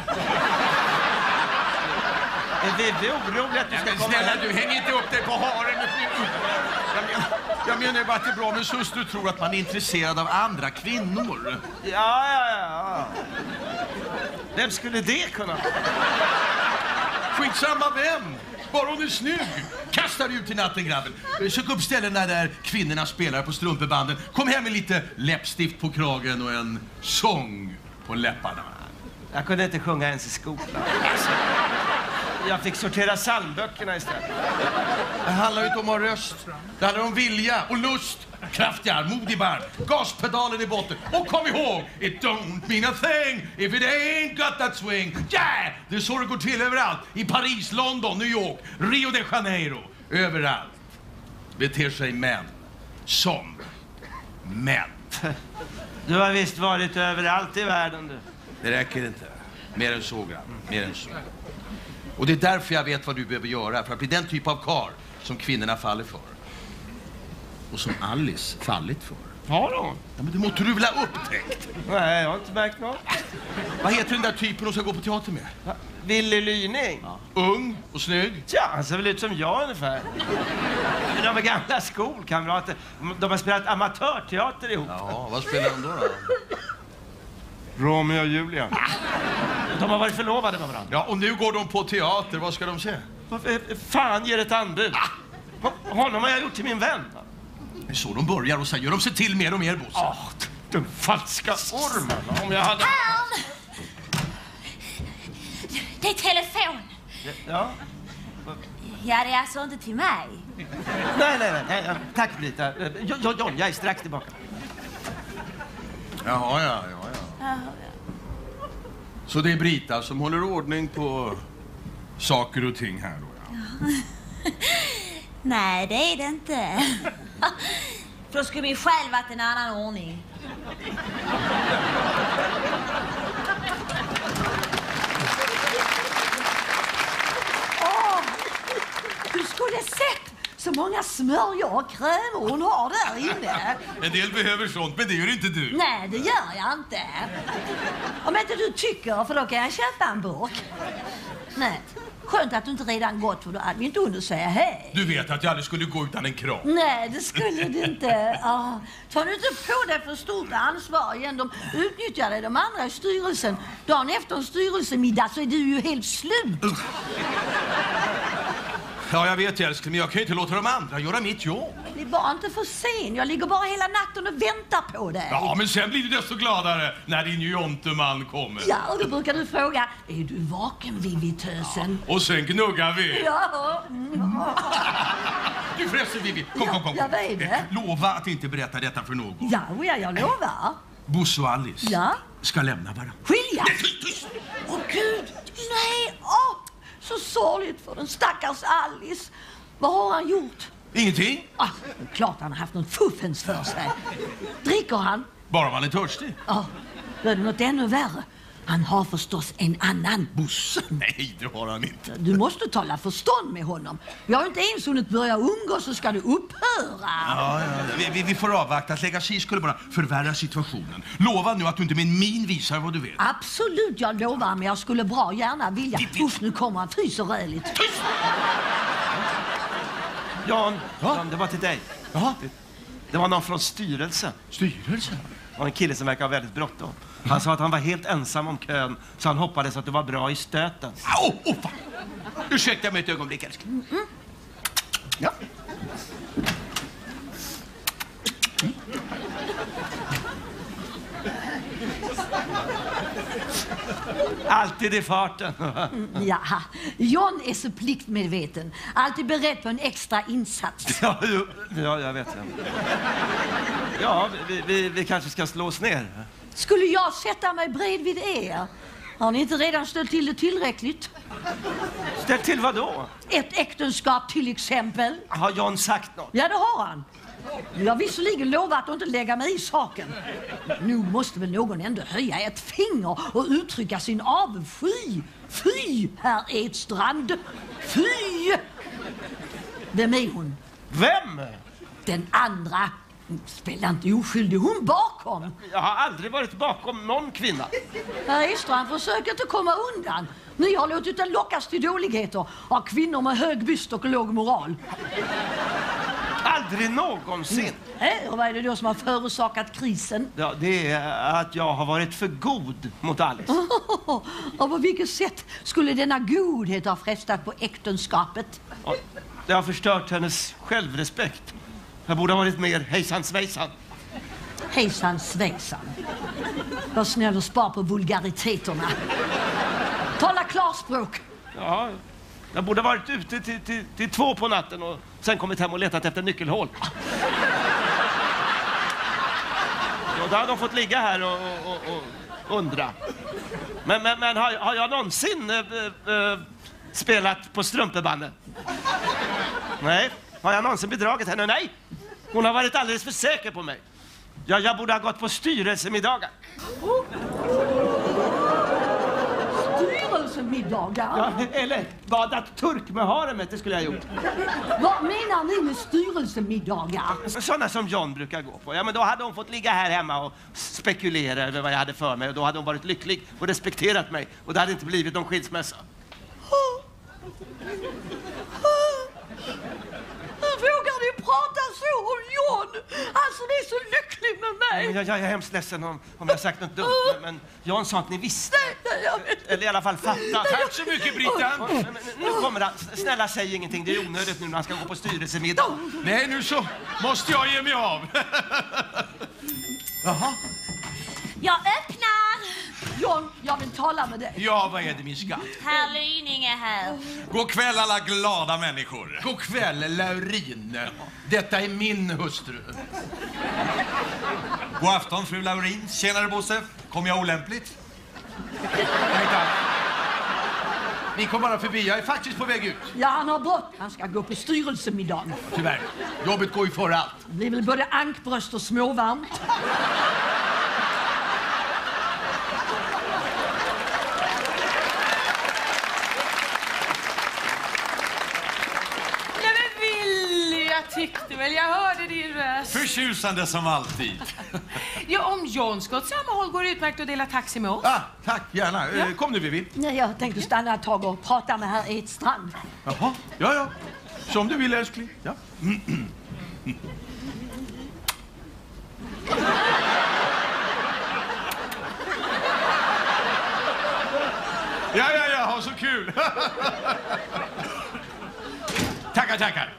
Är Vivi orolig att du ska Men komma snälla, hem? du hänger inte upp dig på haremet nu. Jag menar, jag menar bara att det är bra med syster tror att man är intresserad av andra kvinnor. Ja, ja, ja. Vem skulle det kunna vara? Skitsamma vem! Bara hon är snygg. Kasta dig ut i natten, grabben. Sök upp ställena där kvinnorna spelar på strumpebanden. Kom hem med lite läppstift på kragen och en sång på läpparna. Jag kunde inte sjunga ens i skolan. jag fick sortera psalmböckerna istället. Det handlar ju inte om att ha röst. Det handlar om vilja och lust. Kraftiga, modig barn. Gaspedalen i botten. Och kom ihåg, it don't mean a thing if it ain't got that swing. Yeah! Det är så det går till överallt. I Paris, London, New York, Rio de Janeiro. Överallt beter sig män som män. Du har visst varit överallt i världen, du. Det räcker inte. Mer än så, grabb. Mer än så. Och det är därför jag vet vad du behöver göra för att bli den typ av karl som kvinnorna faller för. Och som Alice fallit för. Har hon? Ja, men det måste du väl ha upptäckt? Nej, jag har inte märkt något. Vad heter den där typen hon ska gå på teater med? Va? Willy Lyning? Ja. Ung och snygg? Tja, han ser väl ut som jag ungefär. De är gamla skolkamrater. De har spelat amatörteater ihop. Ja, vad spelar de då då? Romeo och Julia. De har varit förlovade med varandra. Ja, och nu går de på teater. Vad ska de se? Fan ger ett anbud. Ah. Honom har jag gjort till min vän. Det är så de börjar och sen gör de sig till mer och mer, Bosse. Ja, oh, den falska ormen. Om jag hade... Hörn! Det är telefon. Ja? Ja, det är alltså inte till mig. Nej, nej, nej. nej. Tack, Brita. John, John, jag är strax tillbaka. Jaha, ja, ja, ja. Ja. Så det är Brita som håller ordning på saker och ting här då, ja. Ja. Nej, det är det inte. För då skulle vi själv varit en annan ordning. Åh, du skulle sett så många smörjor och krämer hon har där inne. En del behöver sånt, men det gör inte du. Nej, det gör jag inte. Om inte du tycker, för då kan jag köpa en burk. Nej, skönt att du inte redan gått, för då hade vi inte hunnit säga hej. Du vet att jag aldrig skulle gå utan en kram. Nej, det skulle du inte. Ah, ta nu inte på dig för stort ansvar igen. De utnyttjade de andra i styrelsen. Dagen efter en styrelsemiddag så är du ju helt slut. Uh. Ja, jag vet, älskling, men jag kan ju inte låta de andra göra mitt jobb. Det är bara inte för sen. Jag ligger bara hela natten och väntar på dig. Ja, men sen blir du desto gladare när din jonteman kommer. Ja, och då brukar du fråga, är du vaken, Vivi-tösen? Ja, och sen gnuggar vi. Ja. Mm. Du förresten, Vivi, kom, Ja, kom, kom. jag vet det. Lova att inte berätta detta för någon. Ja, ja, jag lovar. Bosse och Alice Ja. ska lämna varandra. Skilja? Nej, tyst, tyst. Åh, Gud. Nej, åh. Så sorgligt för den stackars Alice. Vad har han gjort? Ingenting. Ah, klart han har haft någon fuffens för sig. Dricker han? Bara man är törstig. Ja, då är det något ännu värre. Han har förstås en annan. Bosse? Nej, det har han inte. Du måste tala förstånd med honom. Vi har inte ens hunnit börja umgås, så ska det upphöra. Ja, ja, vi, vi, vi får avvakta. Att lägga sig skulle bara förvärra situationen. Lova nu att du inte med en min visar vad du vet. Absolut, jag lovar, men jag skulle bra gärna vilja. Usch, nu kommer han. Fy så räligt. Tyst! Jan, Ja? Jan, det var till dig. Jaha. Det, det var någon från styrelsen. Styrelsen? Det var en kille som verkar ha väldigt bråttom. Han sa att han var helt ensam om kön, så han hoppades att du var bra i stöten. Åh, oh, oh, fan. Ursäkta mig ett ögonblick, älskling. Mm. Ja. Mm. Alltid i farten. Ja, John är så pliktmedveten. Alltid beredd på en extra insats. Ja, jo, ja jag vet. Ja, vi, vi, vi kanske ska slå oss ner. Skulle jag sätta mig bredvid er? Har ni inte redan ställt till det tillräckligt? Ställ till vad då? Ett äktenskap till exempel. Har John sagt något? Ja, det har han. Jag har visserligen lovat att inte lägga mig i saken. Nu måste väl någon ändå höja ett finger och uttrycka sin avsky. Fy, herr Edstrand. Fy! Vem är hon? Vem? Den andra. Spela inte oskyldig. Hon bakom. Jag har aldrig varit bakom någon kvinna. Herr Edstrand försöker inte komma undan. Ni har låtit den lockas till dåligheter av kvinnor med hög byst och låg moral. Aldrig någonsin. Mm. Och vad är det då som har förorsakat krisen? Ja, det är att jag har varit för god mot Alice. Oh, och på vilket sätt skulle denna godhet ha frestat på äktenskapet? Ja, det har förstört hennes självrespekt. Jag borde ha varit mer hejsan svejsan. Hejsan svejsan. Var snäll och spar på vulgariteterna. Tala klarspråk. Ja, Jag borde ha varit ute till, till, till två på natten och sen kommit hem och letat efter nyckelhål. Och då hade de fått ligga här och, och, och, och undra. Men, men, men har, har jag någonsin äh, äh, spelat på strumpebanden? Nej. Har jag någonsin bedragit henne? Nej. Hon har varit alldeles för säker på mig. Jag, jag borde ha gått på styrelsemiddagar. Styrelsemiddagar? Ja, eller badat turk med haremet, det skulle jag ha gjort. Vad menar ni med styrelsemiddagar? Sådana som John brukar gå på. Ja, men då hade hon fått ligga här hemma och spekulera över vad jag hade för mig. Och då hade hon varit lycklig och respekterat mig. Och det hade inte blivit någon skilsmässa. Hur vågar ni prata så om John? Alltså, det är så lycklig med mig. Jag, jag är hemskt ledsen om, om jag sagt något dumt. Men, men John sa att ni visste. Nej, jag vet. Eller i alla fall fatta. Tack så mycket, Britta! Nu kommer han. Snälla, säg ingenting. Det är onödigt nu när han ska gå på styrelsemiddag. Nej, nu så måste jag ge mig av. Jaha. Jag öppnar! John, jag vill tala med dig. Ja, vad är det, min skatt? Herr Lyning är här. God kväll, alla glada människor. God kväll, Laurin. Detta är min hustru. God afton, fru Laurin. Tjenare, Bosse. Kom jag olämpligt? Vänta. Ni kom bara förbi. Jag är faktiskt på väg ut. Ja, han har brått. Han ska gå på styrelsemiddag. Tyvärr. Jobbet går ju före allt. Det blir väl både ankbröst och småvarmt. Jag tyckte väl, jag hörde din röst. Förtjusande som alltid. Ja, om John ska åt samma håll går det utmärkt att dela taxi med oss. Ah, tack, gärna. Ja. Kom nu, Vivi. Nej, jag tänkte stanna ett tag och prata med herr Edstrand. Jaha, ja, ja. Som du vill, älskling. Ja. Ja, ja, ja, ha så kul. Tackar, tackar.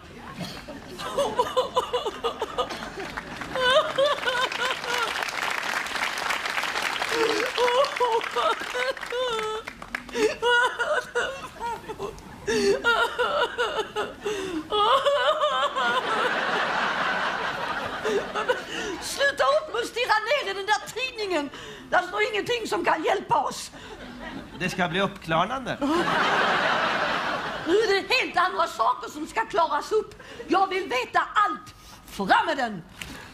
Sluta upp med att stirra ner i den där tidningen. Där står ingenting som kan hjälpa oss. Det ska bli uppklarande. Nu är det helt andra saker som ska klaras upp. Jag vill veta allt. Fram med den!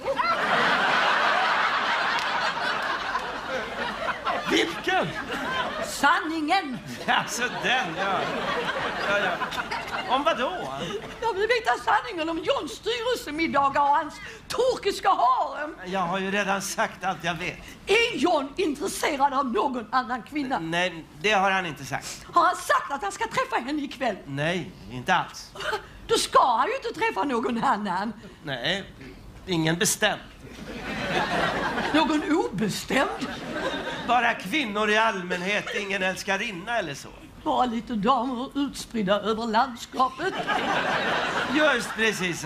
Vilken? Sanningen! Alltså den, ja. ja, ja. Om vad då? Jag vill veta sanningen om Johns styrelsemiddagar och hans turkiska harem. Jag har ju redan sagt allt jag vet. Är John intresserad av någon annan kvinna? Nej, det har han inte sagt. Har han sagt att han ska träffa henne ikväll? Nej, inte alls. Då ska han ju inte träffa någon annan. Nej, ingen bestämd. Någon obestämd? Bara kvinnor i allmänhet, ingen älskarinna eller så. Bara lite damer utspridda över landskapet. Just precis så.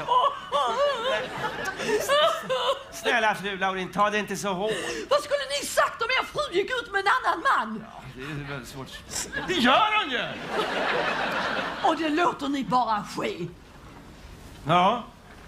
Snälla fru Laurin, ta det inte så hårt. Vad skulle ni sagt om er fru gick ut med en annan man? Ja, det är väldigt svårt. Det gör hon ju! Och det låter ni bara ske. Ja.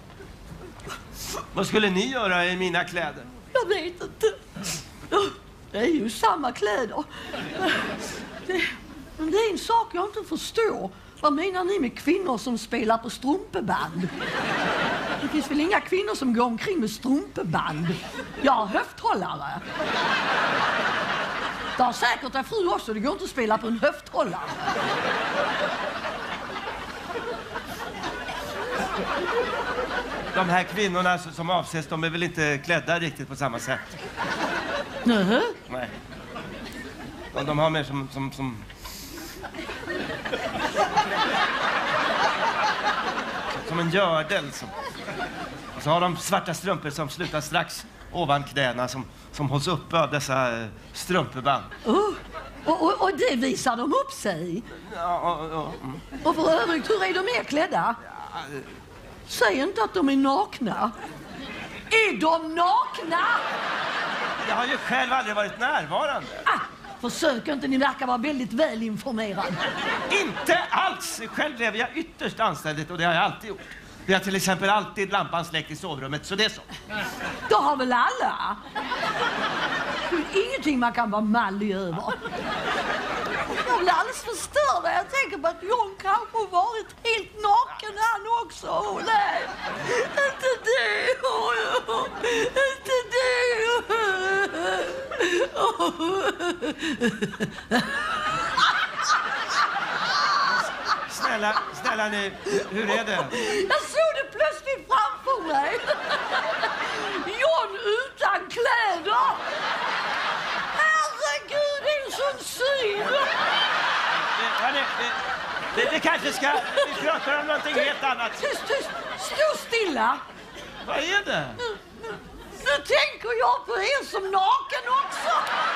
Vad skulle ni göra i mina kläder? Jag vet inte. Det är ju samma kläder. Det, men det är en sak jag inte förstår. Vad menar ni med kvinnor som spelar på strumpeband? Det finns väl inga kvinnor som går omkring med strumpeband? Jag har höfthållare. Det har säkert en fru också. Det går inte att spela på en höfthållare. De här kvinnorna som avses, de är väl inte klädda riktigt på samma sätt? Nej. Nej. De, de har mer som... som, som... som en gördel. Som... Och så har de svarta strumpor som slutar strax ovan knäna som, som hålls uppe av dessa eh, strumpeband. Oh. Och, och, och det visar de upp sig. Ja, ja, ja. Mm. Och för övrigt, hur är de mer klädda? Ja, eh... Säg inte att de är nakna. Är de nakna? Jag har ju själv aldrig varit närvarande. Ah, försök inte. Ni verkar vara väldigt välinformerad. Inte alls! Själv lever jag ytterst anständigt och det har jag alltid gjort. Vi har till exempel alltid lampan släckt i sovrummet, så det är så. Det har väl alla? Det är ingenting man kan vara mallig över. Jag blir alldeles förstörd när jag tänker på att John kanske har varit helt naken han också. Oh, nej, inte det. Oh, inte det. Oh. Snälla, snälla ni, hur är det? Jag såg det plötsligt framför mig. John utan kläder. Herregud, det är en sån syn. Det, det, det, det kanske ska... Vi pratar om någonting helt annat. Tyst, tyst. Stå stilla. Vad är det? Nu, nu, nu tänker jag på er som naken också.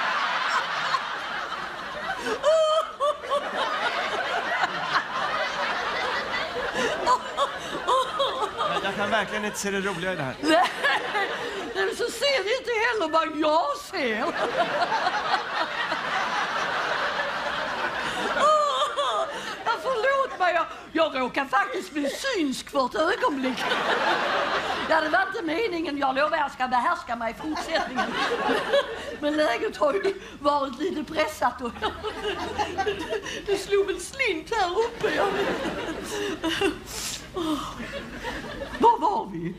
Jag kan verkligen inte se det roliga i det här. Nej, så ser ni inte heller vad jag ser. Ja, förlåt mig, jag, jag råkar faktiskt bli synsk för ett ögonblick. Ja, det var inte meningen. Jag lovar jag ska behärska mig i fortsättningen. Men läget har ju varit lite pressat och det slog väl slint här uppe. Jag oh. Var var vi?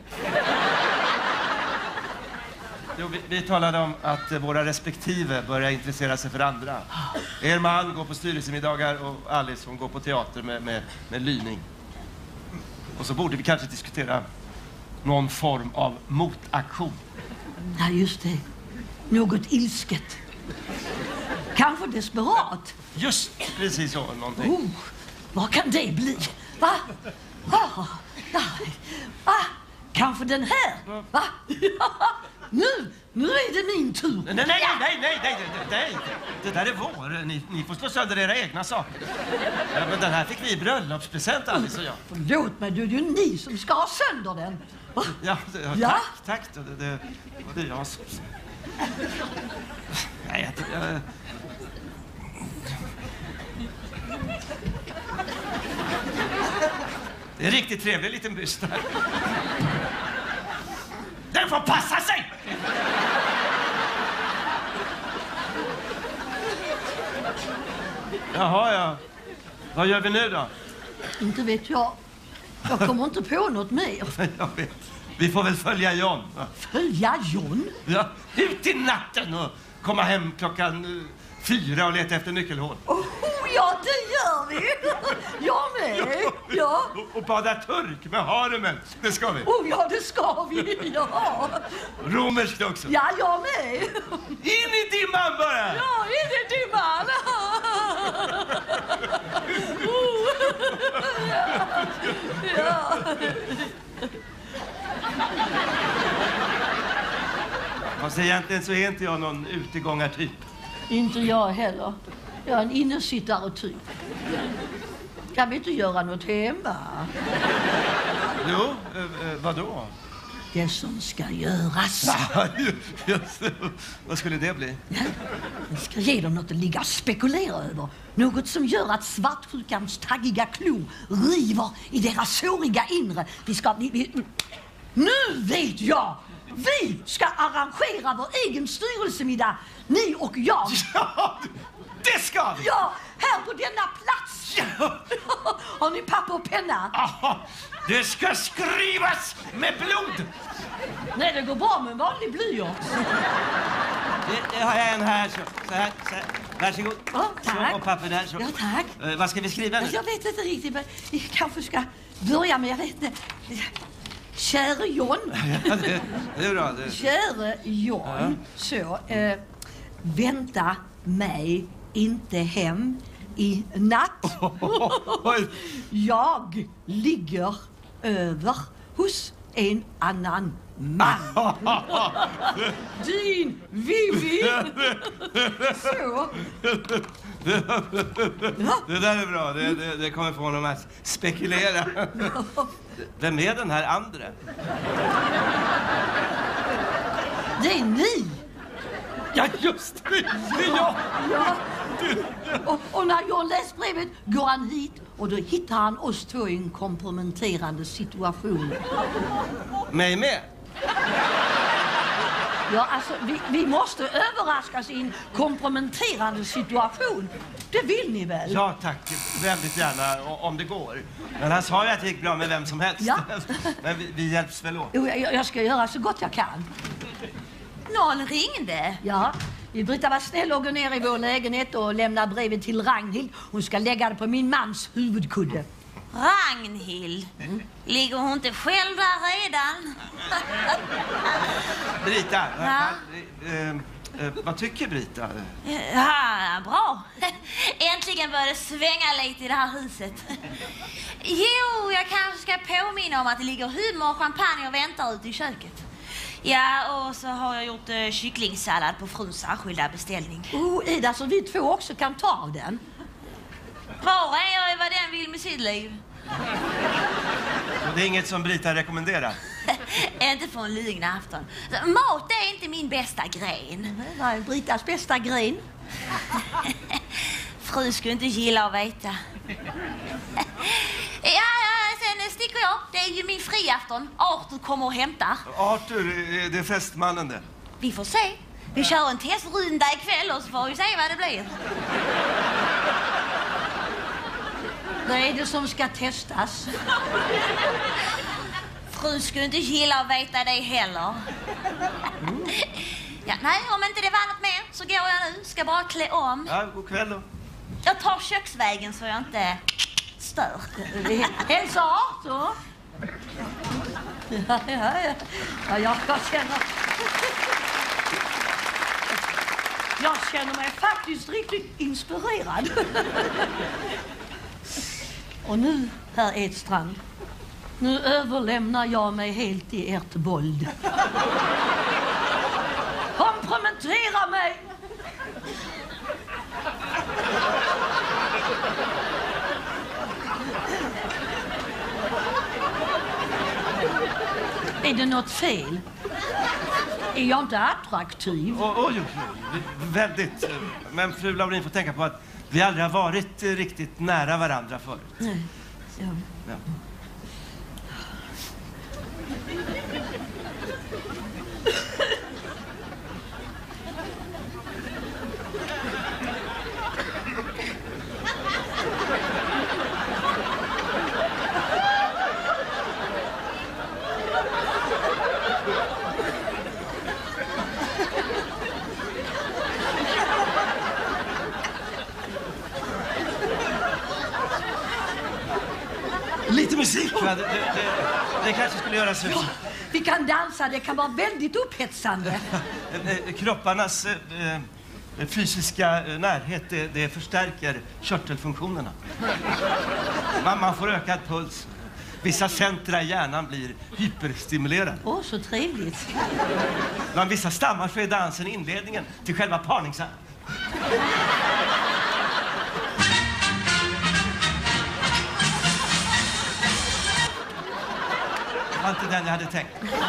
Jo, vi, vi talade om att våra respektive börjar intressera sig för andra. Er man går på styrelsemiddagar och Alice hon går på teater med, med, med Lyning. Och så borde vi kanske diskutera någon form av motaktion. Ja, just det. Något ilsket. Kanske desperat. Just precis så, någonting. Oh, vad kan det bli? Va? Ah, ah, ah, kanske den här? Va? Nu, nu är det min tur. Nej, nej, nej, nej, nej, nej, nej. Det där är vår. Ni, ni får slå sönder era egna saker. Ja, men den här fick vi i bröllopspresent, Alice och jag. Förlåt mig, det är ju ni som ska ha sönder den. Va? Ja, det, ja, Ja? tack, tack. Det, det, det är jag som... Nej, jag... jag... Det är en riktigt trevlig liten byst där. Den får passa sig! Jaha, ja. Vad gör vi nu då? Inte vet jag. Jag kommer inte på något mer. Jag vet. Vi får väl följa John. Följa John? Ja, ut i natten och komma hem klockan uh, fyra och leta efter nyckelhål. Oh, ja, det gör vi. Jag med. Ja. Och, och bada turk med haremen. Det ska vi. Oh, ja, det ska vi. Ja. Romerskt också. Ja, jag med. In i dimman bara. Ja, in i dimman. Oh. Ja. Ja. Fast egentligen så är inte jag någon utegångartyp. Inte jag heller. Jag är en innesittare typ. Kan vi inte göra något hemma? Jo, eh, eh, vadå? Det som ska göras. Ja, just det. Vad skulle det bli? Ja, vi ska ge dem något att ligga och spekulera över. Något som gör att svartsjukans taggiga klor river i deras såriga inre. Vi ska... Vi, vi, nu vet jag! Vi ska arrangera vår egen styrelsemiddag. Ni och jag. Ja, det ska vi! Ja, här på denna plats. Ja. Har ni papper och penna? Aha, det ska skrivas med blod! Nej, det går bra med en vanlig blyant. Det, det har jag en här. Så, så här, så här. Varsågod. Ja, tack. Så, och papper där. Så. Ja, tack. Uh, vad ska vi skriva nu? Jag vet inte riktigt, men vi kanske ska börja med, jag vet inte. Käre John. Ja, det, det är bra. Det. Käre John. Ja. Så, eh, vänta mig inte hem i natt. Jag ligger över hos en annan man. Din Vivi. Så. Det där är bra. Det, det, det kommer få honom att spekulera. Vem är den här andra? Det är ni. Ja, just det. Ja. Ja. Och, och när John läst brevet går han hit och då hittar han oss två i en komprometterande situation. Mig med? Ja, alltså, vi, vi måste överraskas i en komprometterande situation. Det vill ni väl? Ja, tack. Väldigt gärna, om det går. Men han sa ju att det gick bra med vem som helst. Ja. Men vi, vi hjälps väl åt. Jo, jag, jag ska göra så gott jag kan. Någon ringde. Ja, vi Britta var snäll och gå ner i vår lägenhet och lämna brevet till Ragnhild. Hon ska lägga det på min mans huvudkudde. Ragnhild? Mm. Ligger hon inte själv där redan? Brita, Ja. äh, äh, äh, vad tycker Brita? Ja, bra. Äntligen börjar det svänga lite i det här huset. Jo, jag kanske ska påminna om att det ligger hummer och champagne och väntar ute i köket. Ja, och så har jag gjort eh, kycklingsallad på fruns särskilda beställning. Oh, Ida, så vi två också kan ta av den. Var och en gör vad den vill med sitt liv. Det är inget som Brita rekommenderar. Inte för en lugn afton. Mat är inte min bästa gren. Vad är Britas bästa gren? Fru skulle inte gilla att veta. Ja, ja, sen sticker jag. Det är ju min friafton. Arthur kommer och hämtar. Arthur, det är festmannen det. Vi får se. Vi kör en testrunda ikväll och så får vi se vad det blir. Vad är det som ska testas? Fru skulle inte gilla att veta det heller. Ja, nej, om inte det var något mer så går jag nu. Ska bara klä om. Ja, god kväll då. Jag tar köksvägen så jag inte stör. Hälsa Arthur. Ja, ja, ja. Ja, jag, jag känner... Jag känner mig faktiskt riktigt inspirerad. Och nu, herr Edstrand, nu överlämnar jag mig helt i ert våld. Kompromettera mig! Är det något fel? Är jag inte attraktiv? Oj, oj, oj. Väldigt. Men fru Laurin får tänka på att vi aldrig har varit riktigt nära varandra förut. Nej. Ja. Ja. Lite musik, va? Det, det, det, det kanske skulle göra så. Ja, vi kan dansa, det kan vara väldigt upphetsande. Kropparnas eh, fysiska närhet, det, det förstärker körtelfunktionerna. Man, man får ökad puls. Vissa centra i hjärnan blir hyperstimulerade. Åh, oh, så trevligt. Bland vissa stammar så är dansen inledningen till själva parningsakten. Det var inte den jag hade tänkt.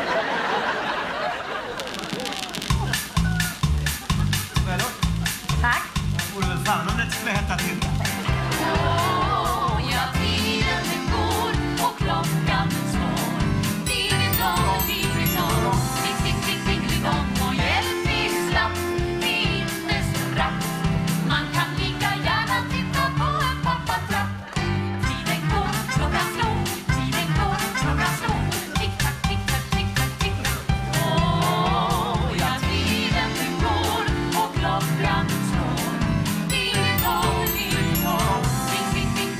Vadå? Tack. Det vore väl fan om det skulle hetta till. Åh, ja, tiden den går och klockan slår. Ding-dong, ding-dong, ding-ding-ding-ding-dong. Och hjälp mig slapp, det är inte så rapp. Man kan lika gärna titta på en pappatrapp. Tiden går, klockan slår, tiden går, klockan slår. Tick-tack, tick-tack, tick-tack, tick-tack. Åh, ja, tiden den går och klockan slår. Ding-dong, ding-dong, ding-ding-ding.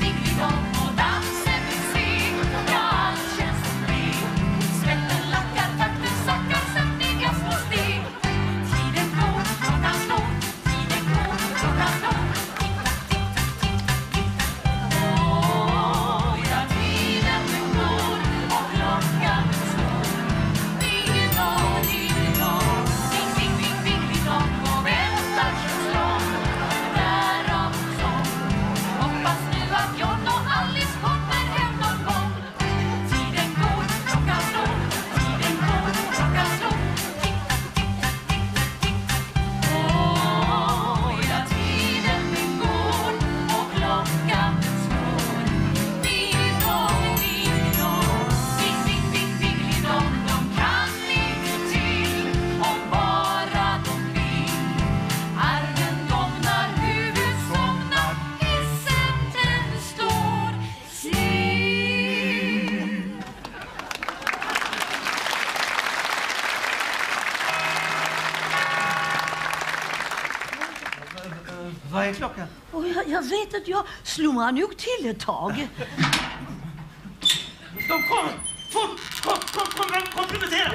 Vad är klockan? Oh, jag, jag vet att jag slumrar nog till ett tag. De kommer! Fort! Kom, kom, kom, kom, kompromettera!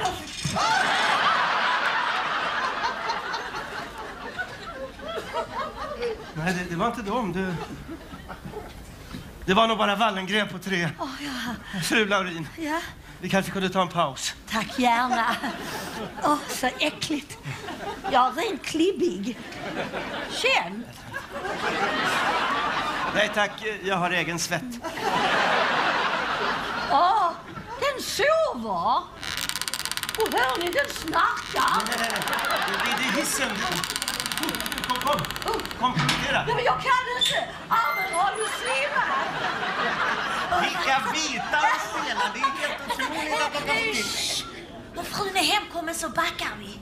Nej, det, det var inte dem. Du... Det var nog bara Wallengren på tre. Oh, ja. Fru Laurin. Ja. Vi kanske kunde ta en paus. Tack gärna. Åh, oh, så äckligt. Jag är rent klibbig. Känn. Nej tack, jag har egen svett. Åh, oh, den sover. Och hör ni, den snarkar. Nej, nej, nej. Det är hissen. Kom, kom. Kom, kommentera. Ja, men jag kan inte. Armen har du svimmat. Vilka bitar spelar. Det är helt otroligt att de kommer till. När frun är hemkommen så backar vi.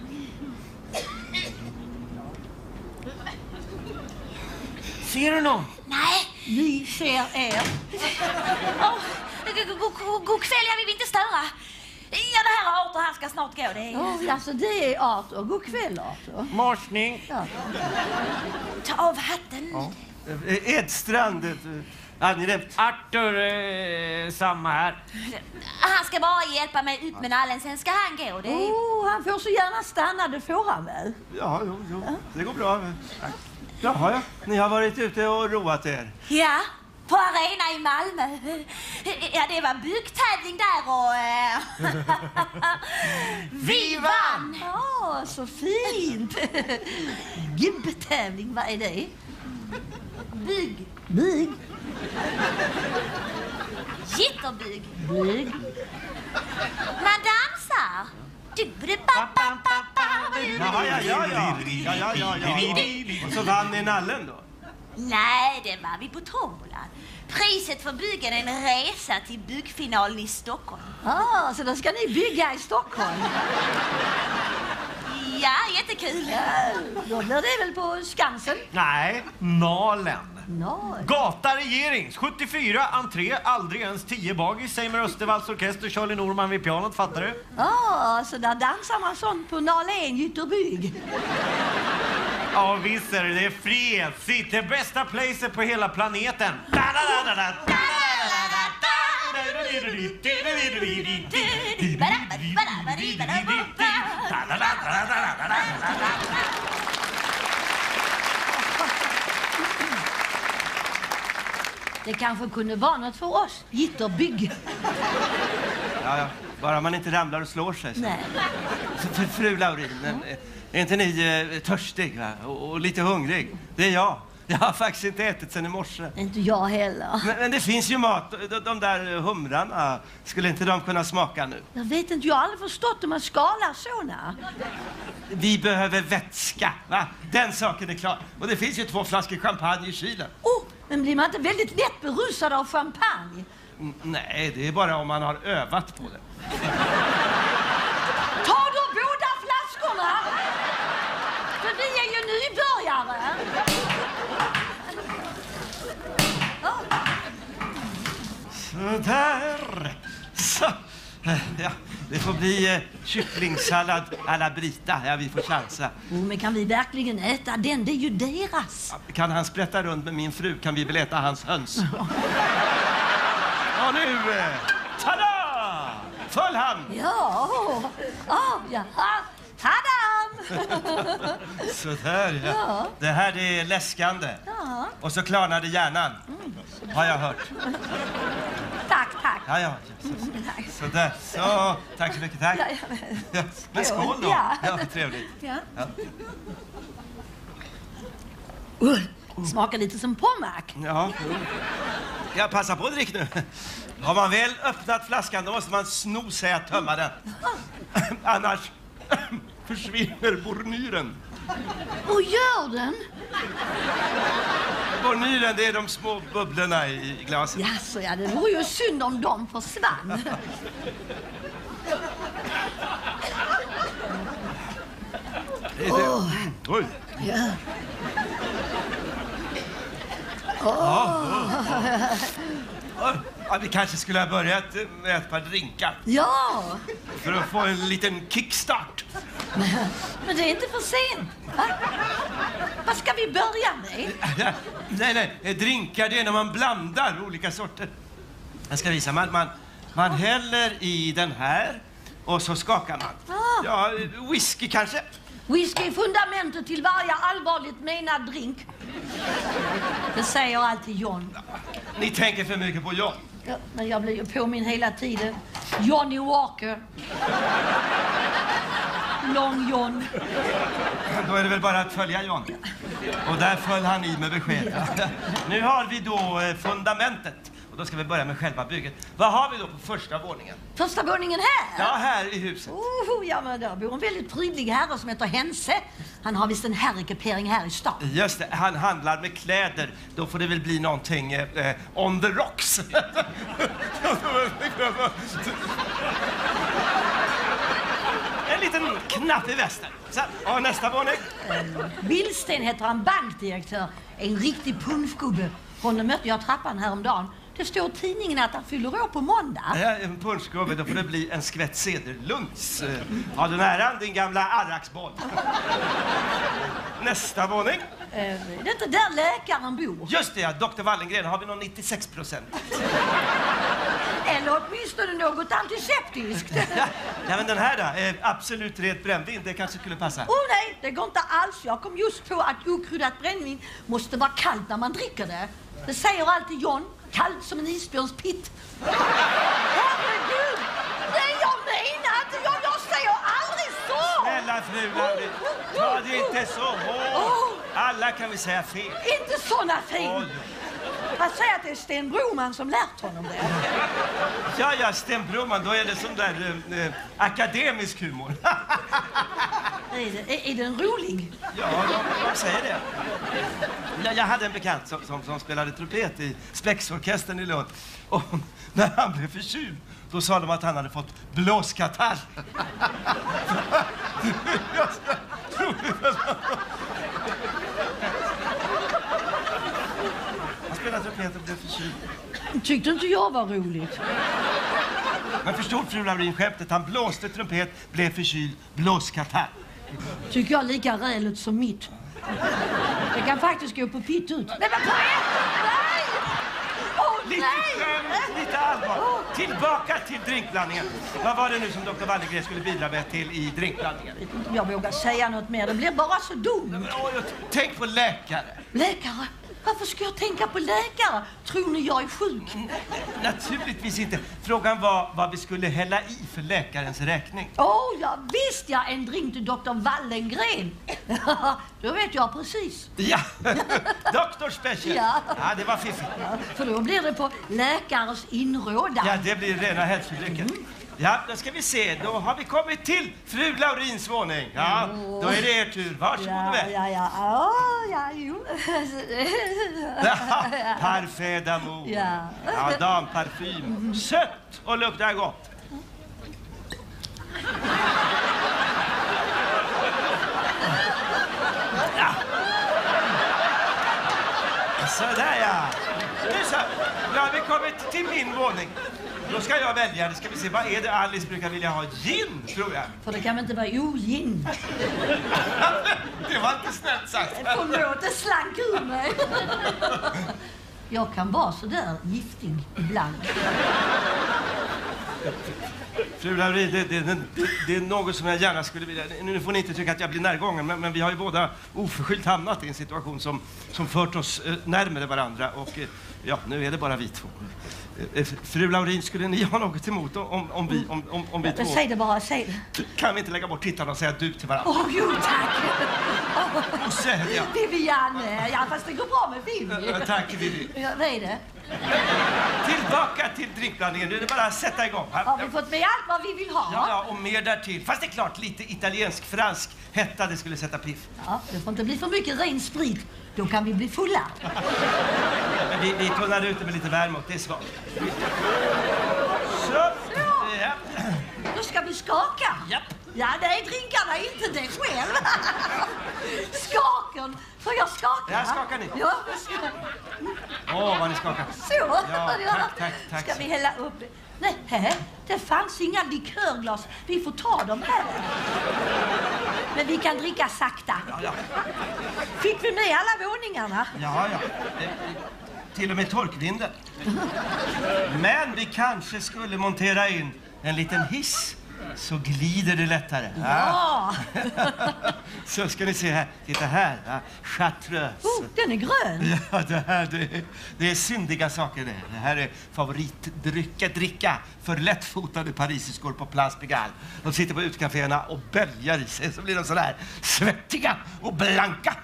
Ser du någon? Nej. Vi ser er. Oh, god kväll, jag vill inte störa. Ja, det här är Arthur, han ska snart gå. Det är... Oh, alltså, det är Arthur. God kväll, Arthur. Morsning. Ja. Ta av hatten. Ja. Edstrand. Angenämt. Arthur, eh, samma här. Han ska bara hjälpa mig ut med nallen, sen ska han gå. Det är... Oh, han får så gärna stanna, det får han väl? Ja, jo, jo. Ja. Det går bra. Jaha, ja. Ni har varit ute och roat er. Ja, på arena i Malmö. Ja, det var byggtävling där och... Vi vann! Ja, oh, så fint. Gibbtävling, vad är det? Bygg. Bygg. Jitterbygg. Bygg. Man dansar. Du, du, ba, ba, ba, ba, Ja, ja, ja, ja. Ja, ja, ja, ja. Och så vann ni nallen då? Nej, det var vi på tombolan. Priset för byggen är en resa till byggfinalen i Stockholm. Ah, så då ska ni bygga i Stockholm? Ja, jättekul. Ja, då blir det väl på Skansen? Nej, Nalen. No. Gata Regerings, sjuttiofyra, entré, aldrig ens tio bagis, säger med Östervalls orkester, Charlie Norman vid pianot, fattar du? Ja, ah, så där dansar man sånt på Nalen, Gytterbygg. Ja, visst är det, det är fredsigt, det bästa placet på hela planeten. Det kanske kunde vara något för oss, Gytterbygg. Ja, ja. Bara man inte ramlar och slår sig. Så. Nej. För, fru Laurin, är inte ni eh, törstig va? Och, och lite hungrig? Det är jag. Jag har faktiskt inte ätit sen i morse. Inte jag heller. Men, men det finns ju mat. De, de där humrarna, skulle inte de kunna smaka nu? Jag vet inte, jag har aldrig förstått hur man skalar såna. Vi behöver vätska, va? Den saken är klar. Och det finns ju två flaskor champagne i kylen. Oh, men blir man inte väldigt lätt berusad av champagne? Mm, nej, det är bara om man har övat på det. Ta då båda flaskorna! För vi är ju nybörjare. Sådär. Så. Ja, det får bli eh, kycklingsallad alla Brita. Ja, vi får chansa. Oh, men kan vi verkligen äta den? Det är ju deras. Ja, kan han sprätta runt med min fru kan vi väl äta hans höns. Ja, nu... Eh, tada! Full hand! Ja, oh, ja. Tadam! Sådär, ja. Ja. Det här det är läskande. Ja. Och så klarnade hjärnan. Har jag hört. Tack, tack. Ja, ja. Sådär. Så, tack så mycket, tack. Ja, ja. Ja, men skål då. Ja. Ja, vad trevligt. Ja. Ja. Uh, smakar lite som pommac. Ja, jo. Ja, passa på att drick nu. Har man väl öppnat flaskan då måste man sno sig att tömma den. Annars försvinner bornyren. Och gör den? Bornyren, det är de små bubblorna i glaset. Ja, så ja, det vore ju synd om de försvann. Det är det. Oh. Oj. Ja. Oh. Ja, ja, vi kanske skulle ha börjat med ett par drinkar. Ja. För att få en liten kickstart. Men, men det är inte för sent. Va? Vad ska vi börja med? Nej, nej. Drinkar, det är när man blandar olika sorter. Jag ska visa. Man, man, man häller i den här och så skakar man. Ah. Ja, whisky kanske. Whisky är fundamentet till varje allvarligt menad drink. Det säger alltid John. Ni tänker för mycket på John. Ja, men jag blir ju påminn hela tiden. Johnny Walker. Long John. Då är det väl bara att följa John. Och där föll han i med besked. Nu har vi då fundamentet. Och då ska vi börja med själva bygget. Vad har vi då på första våningen? Första våningen här? Ja, här i huset. Oh, ja, men där bor en väldigt prydlig herre som heter Hense. Han har visst en herrekupering här i stan. Just det, han handlar med kläder. Då får det väl bli någonting eh, on the rocks. En liten knapp i västen. Så, och nästa våning. Billsten heter han, bankdirektör. En riktig punschgubbe. Honom mötte jag trappan häromdagen. Det står i tidningen att han fyller år på måndag. Ja, en punschgubbe, då får det bli en skvätt cederlunds. Har du nära din gamla arraksboll? Nästa våning. Eh, det är inte där läkaren bor. Just det, ja. doktor Wallengren. Har vi någon nittiosex procent? Eller åtminstone något antiseptiskt. Ja, ja, men den här då? Eh, absolut rent brännvin. Det kanske skulle passa. Oh nej, det går inte alls. Jag kom just på att okryddat brännvin måste vara kallt när man dricker det. Det säger alltid John. Kallt som en isbjörns pitt. Herregud! Nej, jag menar inte. Jag, jag säger aldrig så! Snälla fru Lauri, ta det inte så hårt. Alla kan vi säga fel. Inte såna fel. Jag säger att det är Sten Broman som lärt honom det. Ja, ja, Sten Broman, då är det sån där eh, akademisk humor. Är, det, är, är den rolig? Ja, de, de säger det. Ja, jag hade en bekant som, som, som spelade trumpet i Spexorkestern i Lund. Och när han blev förkyld, då sa de att han hade fått blåskatarr. Han spelade trumpet och blev förkyld. Tyckte inte jag var roligt. Men förstod fru Laurin skämtet? Han blåste trumpet, blev förkyld, blåskatarr. Tycker jag lika räligt som mitt. Det kan faktiskt gå på pitt ut. Nej, men på nej! Åh, lite nej! skämt, lite allvar. Tillbaka till drinkblandningen. Vad var det nu som doktor Wallengren skulle bidra med till i drinkblandningen? Jag vet inte om jag vågar säga något mer. Det blir bara så dumt. Tänk på läkare. Läkare? Varför ska jag tänka på läkare? Tror ni jag är sjuk? Naturligtvis inte. Frågan var vad vi skulle hälla i för läkarens räkning. Åh, oh, ja, visst ja. En drink till doktor Wallengren. Då vet jag precis. Ja, doktor Special. Ja. Ja, det var fiffigt. Ja, för då blir det på läkares inrådan. Ja, det blir rena hälsodrycken. Mm. Ja, då ska vi se. Då har vi kommit till fru Laurins våning. Ja, då är det er tur. Varsågod ja, med. Ja, ja, ja. Oh, ja, jo. Ja, parfait d'amour. Ja. Ja, damparfym. Sött och luktar gott. Ja. Sådär ja. Nu så. Då har vi kommit till min våning. Då ska jag välja. Det ska vi se. Vad är det Alice brukar vilja ha? Gin, tror jag. För det kan väl inte vara ogin. Det var inte snällt sagt. Förlåt, det slank ur mig. Jag kan vara så där giftig ibland. Fru Laurin, det, det, det, det är något som jag gärna skulle vilja... Nu får ni inte tycka att jag blir närgången, men, men vi har ju båda oförskyllt hamnat i en situation som, som fört oss eh, närmare varandra. Och eh, ja, nu är det bara vi två. Eh, fru Laurin, skulle ni ha något emot om, om vi, om, om, om vi två... Säg det bara, säg det. Kan vi inte lägga bort tittarna och säga du till varandra? Åh, oh, jo tack! Och säg ja. Viviane, ja fast det går bra med Vivi. Uh, tack Vivi. Ja, vad är det? Tillbaka till drinkblandningen. Nu är det bara att sätta igång. Har vi fått med allt vad vi vill ha? Ja, ja, och mer därtill. Fast det är klart, lite italiensk-fransk hetta det skulle sätta piff. Ja, det får inte bli för mycket ren sprit. Då kan vi bli fulla. Men vi, vi tunnar ut det med lite värme, det är svagt. Så. Ja. Då ska vi skaka. Japp. Ja, nej, drinkarna är inte det själv. Skaken. Får jag skaka? Ja, skakar ni. Ja, Åh, oh, vad ni skakar. så. Ja, tack, tack, tack. Ska vi hälla upp det? Nej, här. det fanns inga likörglas. Vi får ta dem här. Men vi kan dricka sakta. Ja, ja. Fick vi med alla våningarna? Ja, ja. Eh, Till och med torkvinden. Men vi kanske skulle montera in en liten hiss. Så glider det lättare. Ja. Så ska ni se här. Titta här. Ja. Chartreuse. Oh, den är grön. Ja, det här det är, det är syndiga saker det. Det här är favoritdrycka dricka för lättfotade parisiskor på Place Pigalle. De sitter på utekaféerna och böljar i sig. Så blir de sådär svettiga och blanka.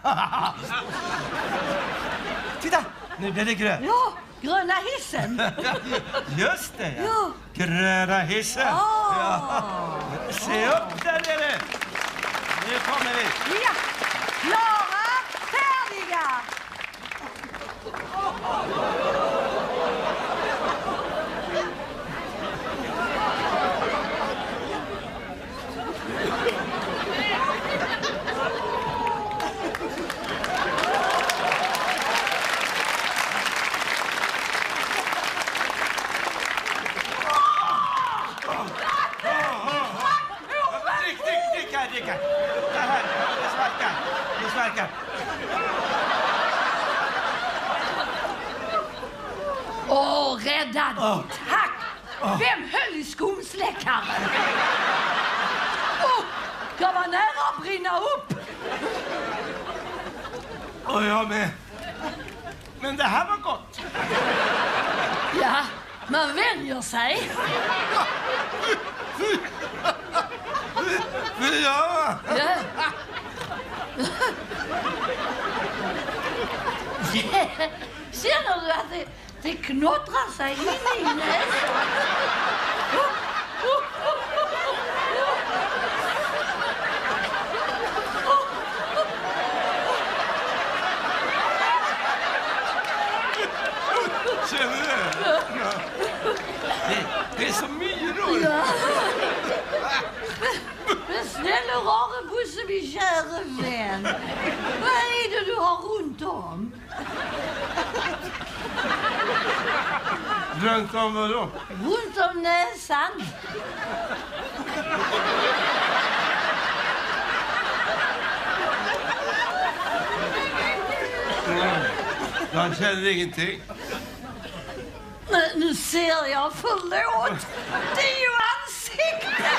Titta, nu blir det grön. Ja, gröna hissen. Just det, ja. Ja. Gröna hissen. Oh. Ja. Se upp där nere. Nu kommer vi. Ja, klara, färdiga. Dricka. Det här, det sverkar. Det sverkar. Åh, räddad. Oh. Tack. Oh. Vem höll i skomsläckaren? Oh, jag var nära att brinna upp. Och jag med. Men det här var gott. Ja, man vänjer sig. Ja. Ja. Känner du att det, det knottrar sig in i näsan? Känner du det? Ja. Det, det är som myror. Ja. Men snälla rare Bosse, min kära vän. Vad är det du har runt om? Runt om vad då? Runt om näsan. Jag känner ingenting. Nu, nu ser jag, förlåt. Det är ju ansiktet.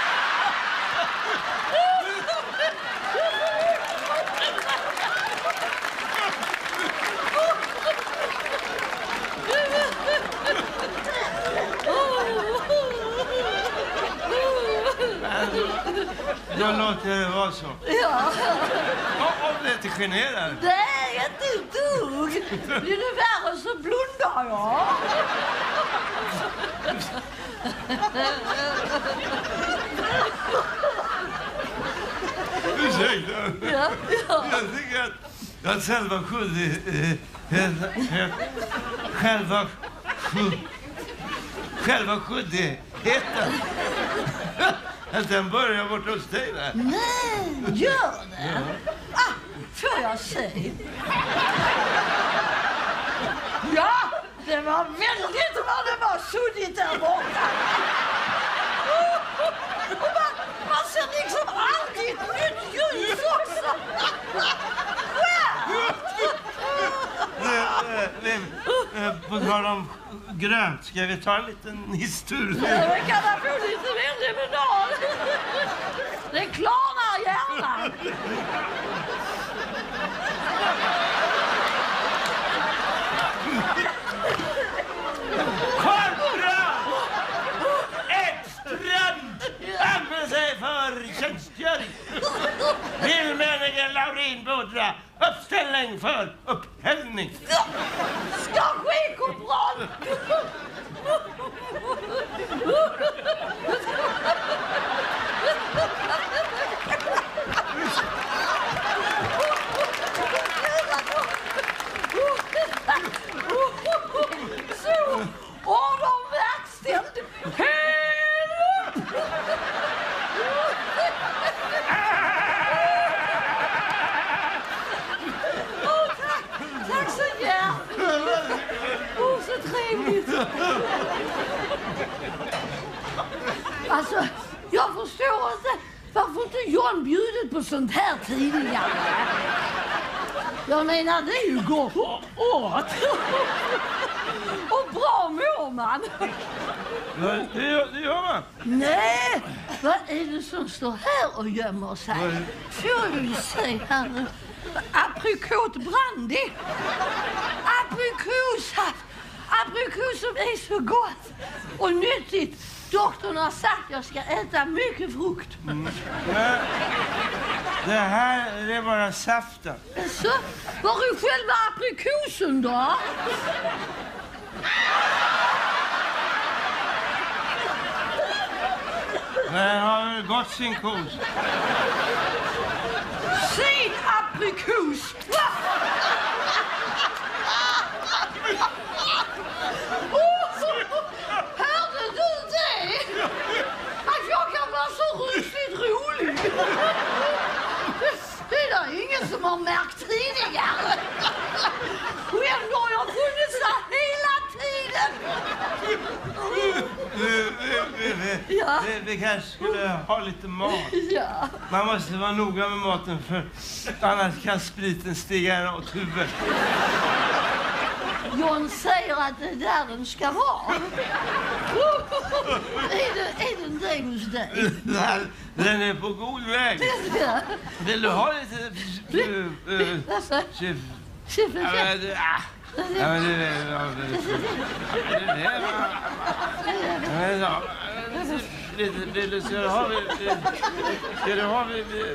Då låter det vara så. Ja. Om det inte generar. Nej, inte ett dugg. Blir det värre så blundar jag. Ursäkta. Ja, ja. Jag tycker att, att själva skyldig... Eh, eh, själva... Skuld, själva skyldigheten. Att den börjar bort hos dig där. Nej, gör det? Ah, får jag se? Ja, det var väldigt vad det var suddigt där borta. Och man, man ser liksom alltid ett nytt ljus också. På tal om grönt, ska vi ta en liten historia? Ja, vi kan ha få lite mer limonad. Det klarar hjärnan. Korprad! Edstrand! Använder sig för tjänstgöring. Tillmänningen Laurin Bodra. Uppställning för upphällning. Ska ske, korpral! Så, order verkställd. Häll upp! Åh, tack! Tack så hjärtligt! Åh, så trevligt! inte John bjudit på sånt här tidigare? Jag menar, det är ju gott åt. Och bra mår man. Ja, det, gör, det gör man. Nej, vad är det som står här och gömmer sig? Får vi se här nu. Aprikotbrandy. Aprikossaft. Aprikos som är så gott och nyttigt. Doktorn har sagt att jag ska äta mycket frukt. Mm. Ja, det här är bara saften. Så, var är själva aprikosen då? Den har gått sin kos. Sin aprikos! Hörde du det? Att jag kan vara så rysligt rolig. Det är det ingen som har märkt tidigare. Och ändå har jag funnits där hela tiden. Vi, vi, vi, Ja. vi, vi kanske skulle ha lite mat. Ja. Man måste vara noga med maten för annars kan spriten stiga åt huvudet. John säger att det är där den ska vara. är, det, är den det hos dig? Den är på god väg. Ja. Vill du ha lite... Vad sa du? Ja, men det är... Ja, men det är... Men ja, lite... Lite... Ska du ha... Ska du ha...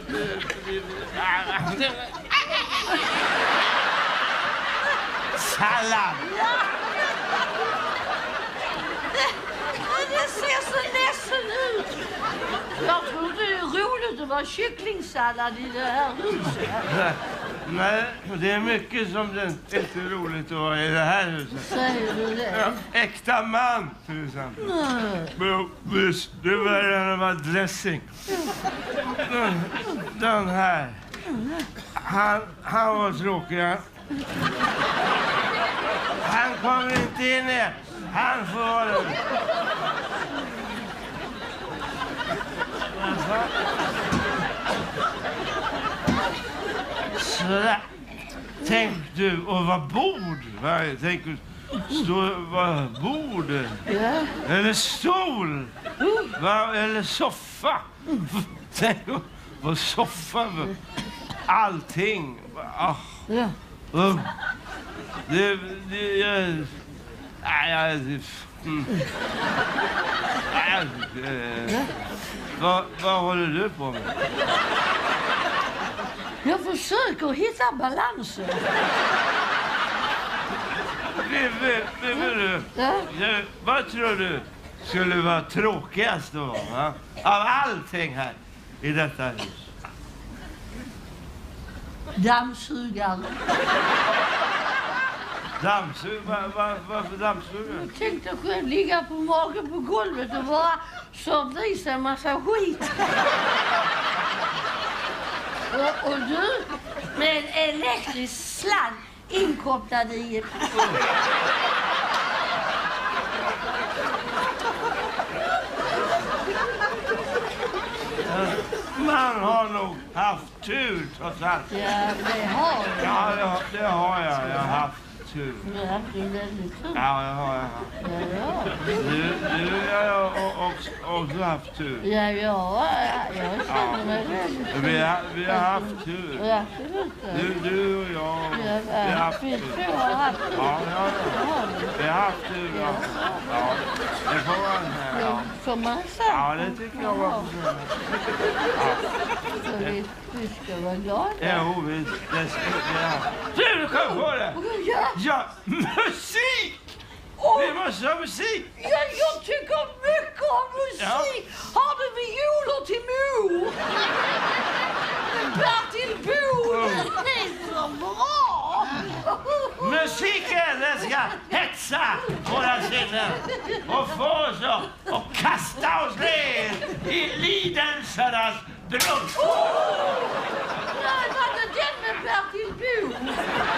Sallad! Det ser så ledsen ut. Jag tror det är roligt att vara kycklingsallad i det här huset. Nej, det är mycket som det inte är roligt att vara i det här huset. Säger du det? Ja, äkta man, till exempel. Men visst, det är värre än att vara dressing. Den, den här. Han, han var tråkig. Han kommer inte in igen. Han får vara det. Sådär. Tänk du att vara bord. Va? Tänk att stå vara bord. Ja. Eller stol. Va? Eller soffa. Tänk att vara soffa. Va? Allting. Ah. Ja. Uh. Det... det jag... Nej, jag... Mm. Nej, äh, vad, vad håller du på med? Jag försöker hitta balansen. Vivi, Vivi du. Ja? Du, vad tror du skulle vara tråkigast då? Va? Av allting här i detta hus. Dammsugare. Dammsugare? Va, va, varför dammsugare? Jag tänkte själv ligga på magen på golvet och bara sörja i sig en massa skit. och, och du, med en elektrisk sladd inkopplad i... Man har nog haft tur trots allt. Ja, det har jag. Ja, det har, det har jag. Jag har haft tur. Du har haft en väldigt tur. Ja, det har jag haft. Ja, ja. Du, du har jag också, också haft tur. Ja, ja, jag känner mig väldigt tur. Vi har, vi har haft tur. Ja, absolut. Du, du och jag. Ja, Vi har haft vi tur. två har haft tur. Ja, ja, ja. Vi har haft tur, ja. Ja, det får man säga. Ja. Får man säga? Ja, det tycker jag var. Så vi, vi ska vara glada. Jo, visst. Det ska vi ha. Du, du kom på det! Ja. Ja, musik! Och, Vi måste ha musik! ja, jag tycker mycket om musik. Ja. Har du violer till mor? Bertil Boden, det är så bra! Musiken, den ska hetsa våra sinnen och få oss att och kasta oss ner i lidelsernas brunn. Oh! Nej, var det den med Bertil Boden?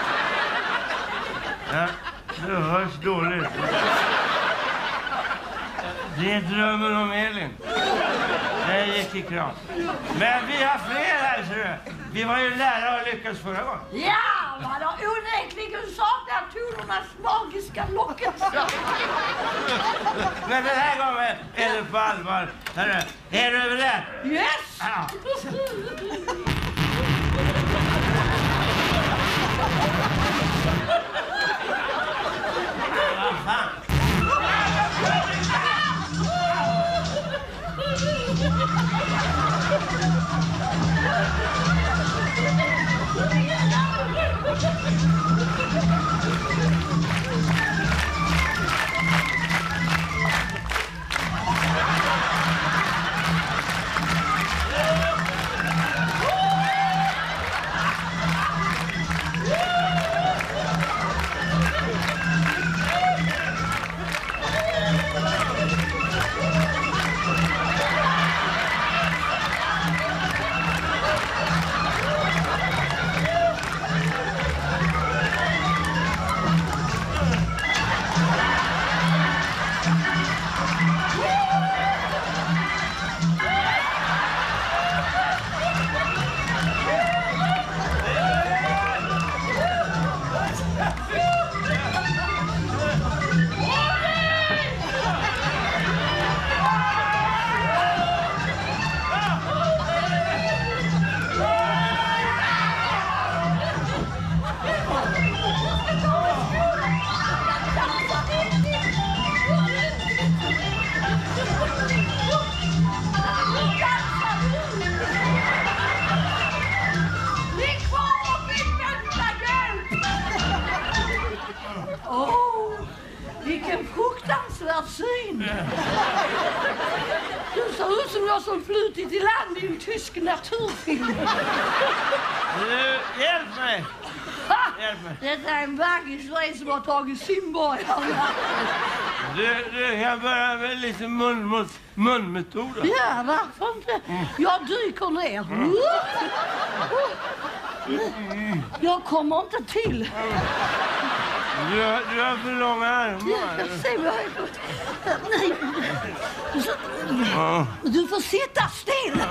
Ja, det hörs dåligt. Det är drömmen om Elin. Det Det gick i kras. Men vi har fler här, så du. Vi var ju nära att lyckas förra gången. Ja, man har onekligen saknat tonernas magiska lockelse. Men den här gången är det på allvar. Hörru, är du överens? Yes! Ja. Vad fan? Du ser ut som jag som flutit i land i en tysk naturfilm. Du, hjälp mig! Hjälp mig. Detta är en baggisrej som har tagit simborgar. Du, du kan börja med lite mun mot munmetoder. Ja, varför inte? Jag dyker ner. Jag kommer inte till. Du har, du har för långa armar. Jag ser vad jag... Nej. Du får sitta still.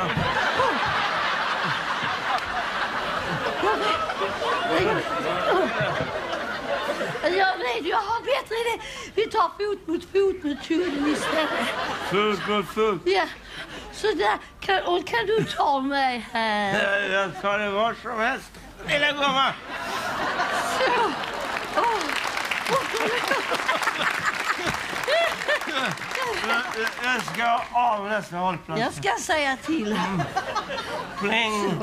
Jag vet, jag har bättre idé. Vi tar fot mot fot mot tjuren istället. Fot mot fot? Ja, så där. Kan, och kan du ta mig här? Jag, jag tar det var som helst. Lilla gumma. Så. Oh. Jag ska av nästa hållplats. Jag ska säga till. Mm. Pling.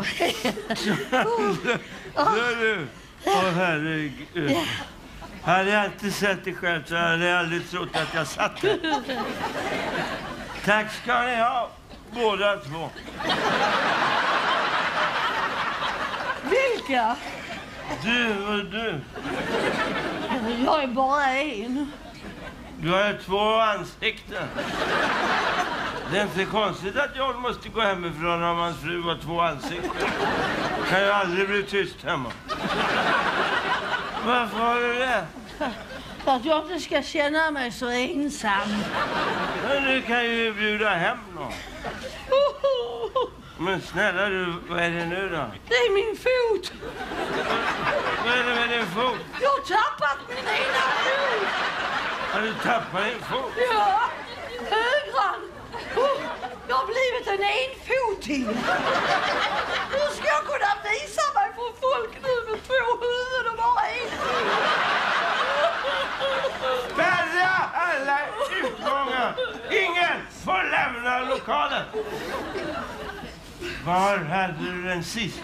Så du. Åh herregud. Hade jag inte sett det själv så hade jag aldrig trott att jag satt där. Tack ska ni ha, båda två. Vilka? Du och du. Jag är bara en. Du har två ansikten. Det är inte konstigt att jag måste gå hemifrån om hans fru har två ansikten. Kan ju aldrig bli tyst hemma. Varför har du det? För att jag inte ska känna mig så ensam. Men du kan ju bjuda hem någon. Men snälla du, vad är det nu då? Det är min fot. Vad är det med din fot? Jag har tappat min ena fot. Har du tappat din fot? Ja, högran. Oh, jag har blivit en enfoting. Hur ska jag kunna visa mig för folk nu med två huvuden och bara en fot? Spärra alla utgångar! Ingen får lämna lokalen! Var hade du den sist?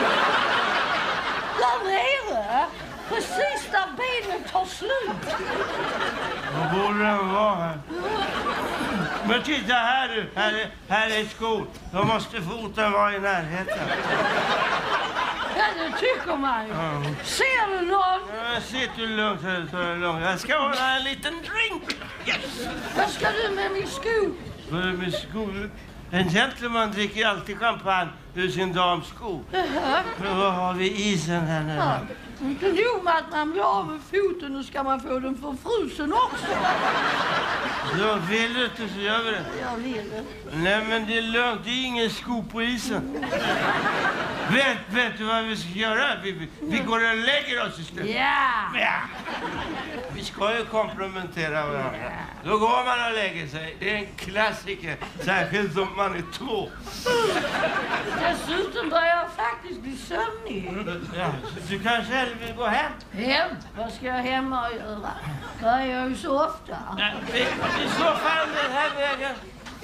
Där nere, precis där benet tar slut. Var borde den vara här? Men titta här du, här är, här är skor. Då måste foten vara i närheten. Ja, det tycker man ju. Ja. Ser du någon? Ja, sitt du lugnt, ta det lugnt. Jag ska ordna en liten drink. Yes! Vad ska du med min sko? Vad är det med skor? En gentleman dricker alltid champagne ur sin dams sko. Uh-huh. Vad har vi isen här nu? Ja. Inte nog med att man blir av med foten, och ska man få den förfrusen också. Ja, vill du inte så gör vi det. Jag vill det. Nej, men det är lugnt. Det är ingen sko på isen. vet, vet du vad vi ska göra? Vi, vi, vi går och lägger oss istället. Ja! Ja! Vi ska ju komplementera varandra. Då går man och lägger sig. Det är en klassiker. Särskilt om man är två. Dessutom börjar jag faktiskt bli sömnig. Ja, du kanske hellre vill gå hem? Hem? Vad ska jag hemma och göra? Det är jag ju så ofta. Ja, vi, I så fall den här vägen.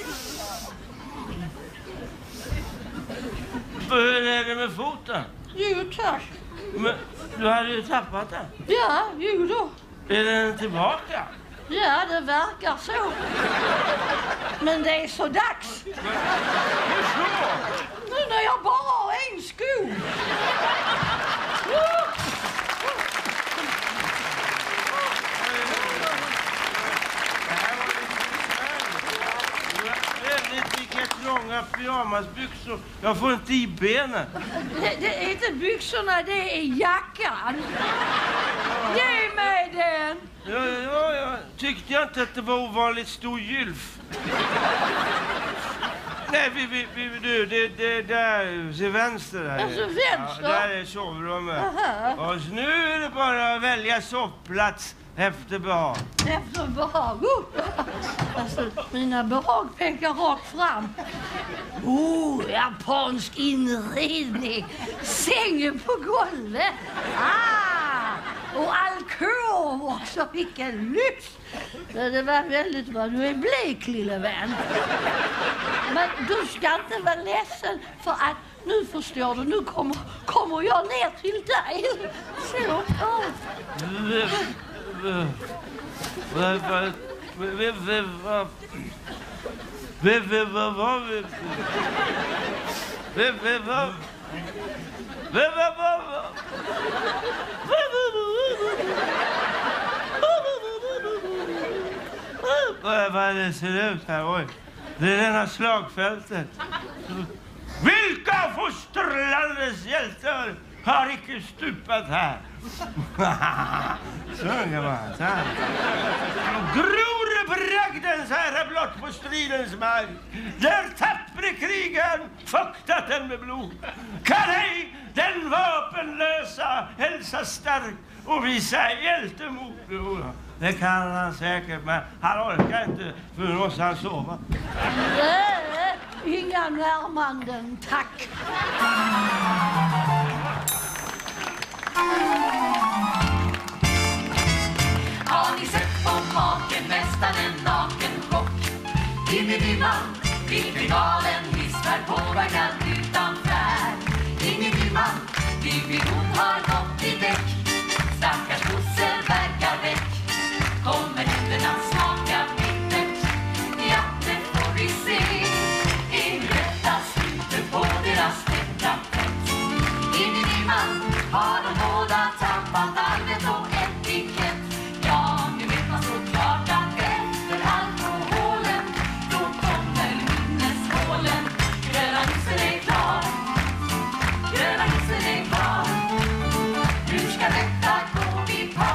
Hur är det med foten? Jo, tack. Men du hade ju tappat den. Ja, jo då. Är den tillbaka? Ja, det verkar så. Men det är så dags. Hur så? Nu när jag bara har en sko. Vilka långa pyjamasbyxor. Jag får inte i benen. Det, det är inte byxorna, det är jackan. Ge mig den. Ja, ja, ja. Tyckte jag inte att det var ovanligt stor gylf. Nej, vi, vi, vi, du, det, det där till vänster där. Alltså vänster? Ja, där är sovrummet. Aha. Och nu är det bara att välja sovplats efter behag. Efter behag. Uh. Alltså, mina behag pekar rakt fram. Oh, japansk inredning. Sängen på golvet. Ah, och alkov också. Vilken lyx. Det var väldigt bra. Du är blek, lille vän. Men du ska inte vara ledsen, för att nu förstår du, nu kommer, kommer jag ner till dig. Så, oh. Vad vad vad vad vad vad vad vad det ser ut här, oj. Det är den här slagfältet. Vilka fosterlandets hjältar har icke stupat här? Så kan man säga. Gror bragdens ära blott på stridens mark, där tappre krigen fuktat den med blod. Kan ej den vapenlösa hälsa stark och visa hjältemod? Det kan han säkert, men han orkar inte, för nu måste han sova. Nej, inga närmanden, tack. Har ni sett på maken, nästan en naken chock? In i dimman, vid rivalen visslar på vaggan utanför. In i dimman, vid bidon har gått i däck. Stackars gosse verkar väck. Kommer händerna smaka bittert? Ja, det får vi se. Inrätta slutet på deras temperament. In i dimman har de båda tappat arvet och etikett. Ja, nu vet man så klart att efter alkoholen då kommer minneshålen. Gröna husen är klar. Gröna husen är klar. Hur ska detta gå vid par?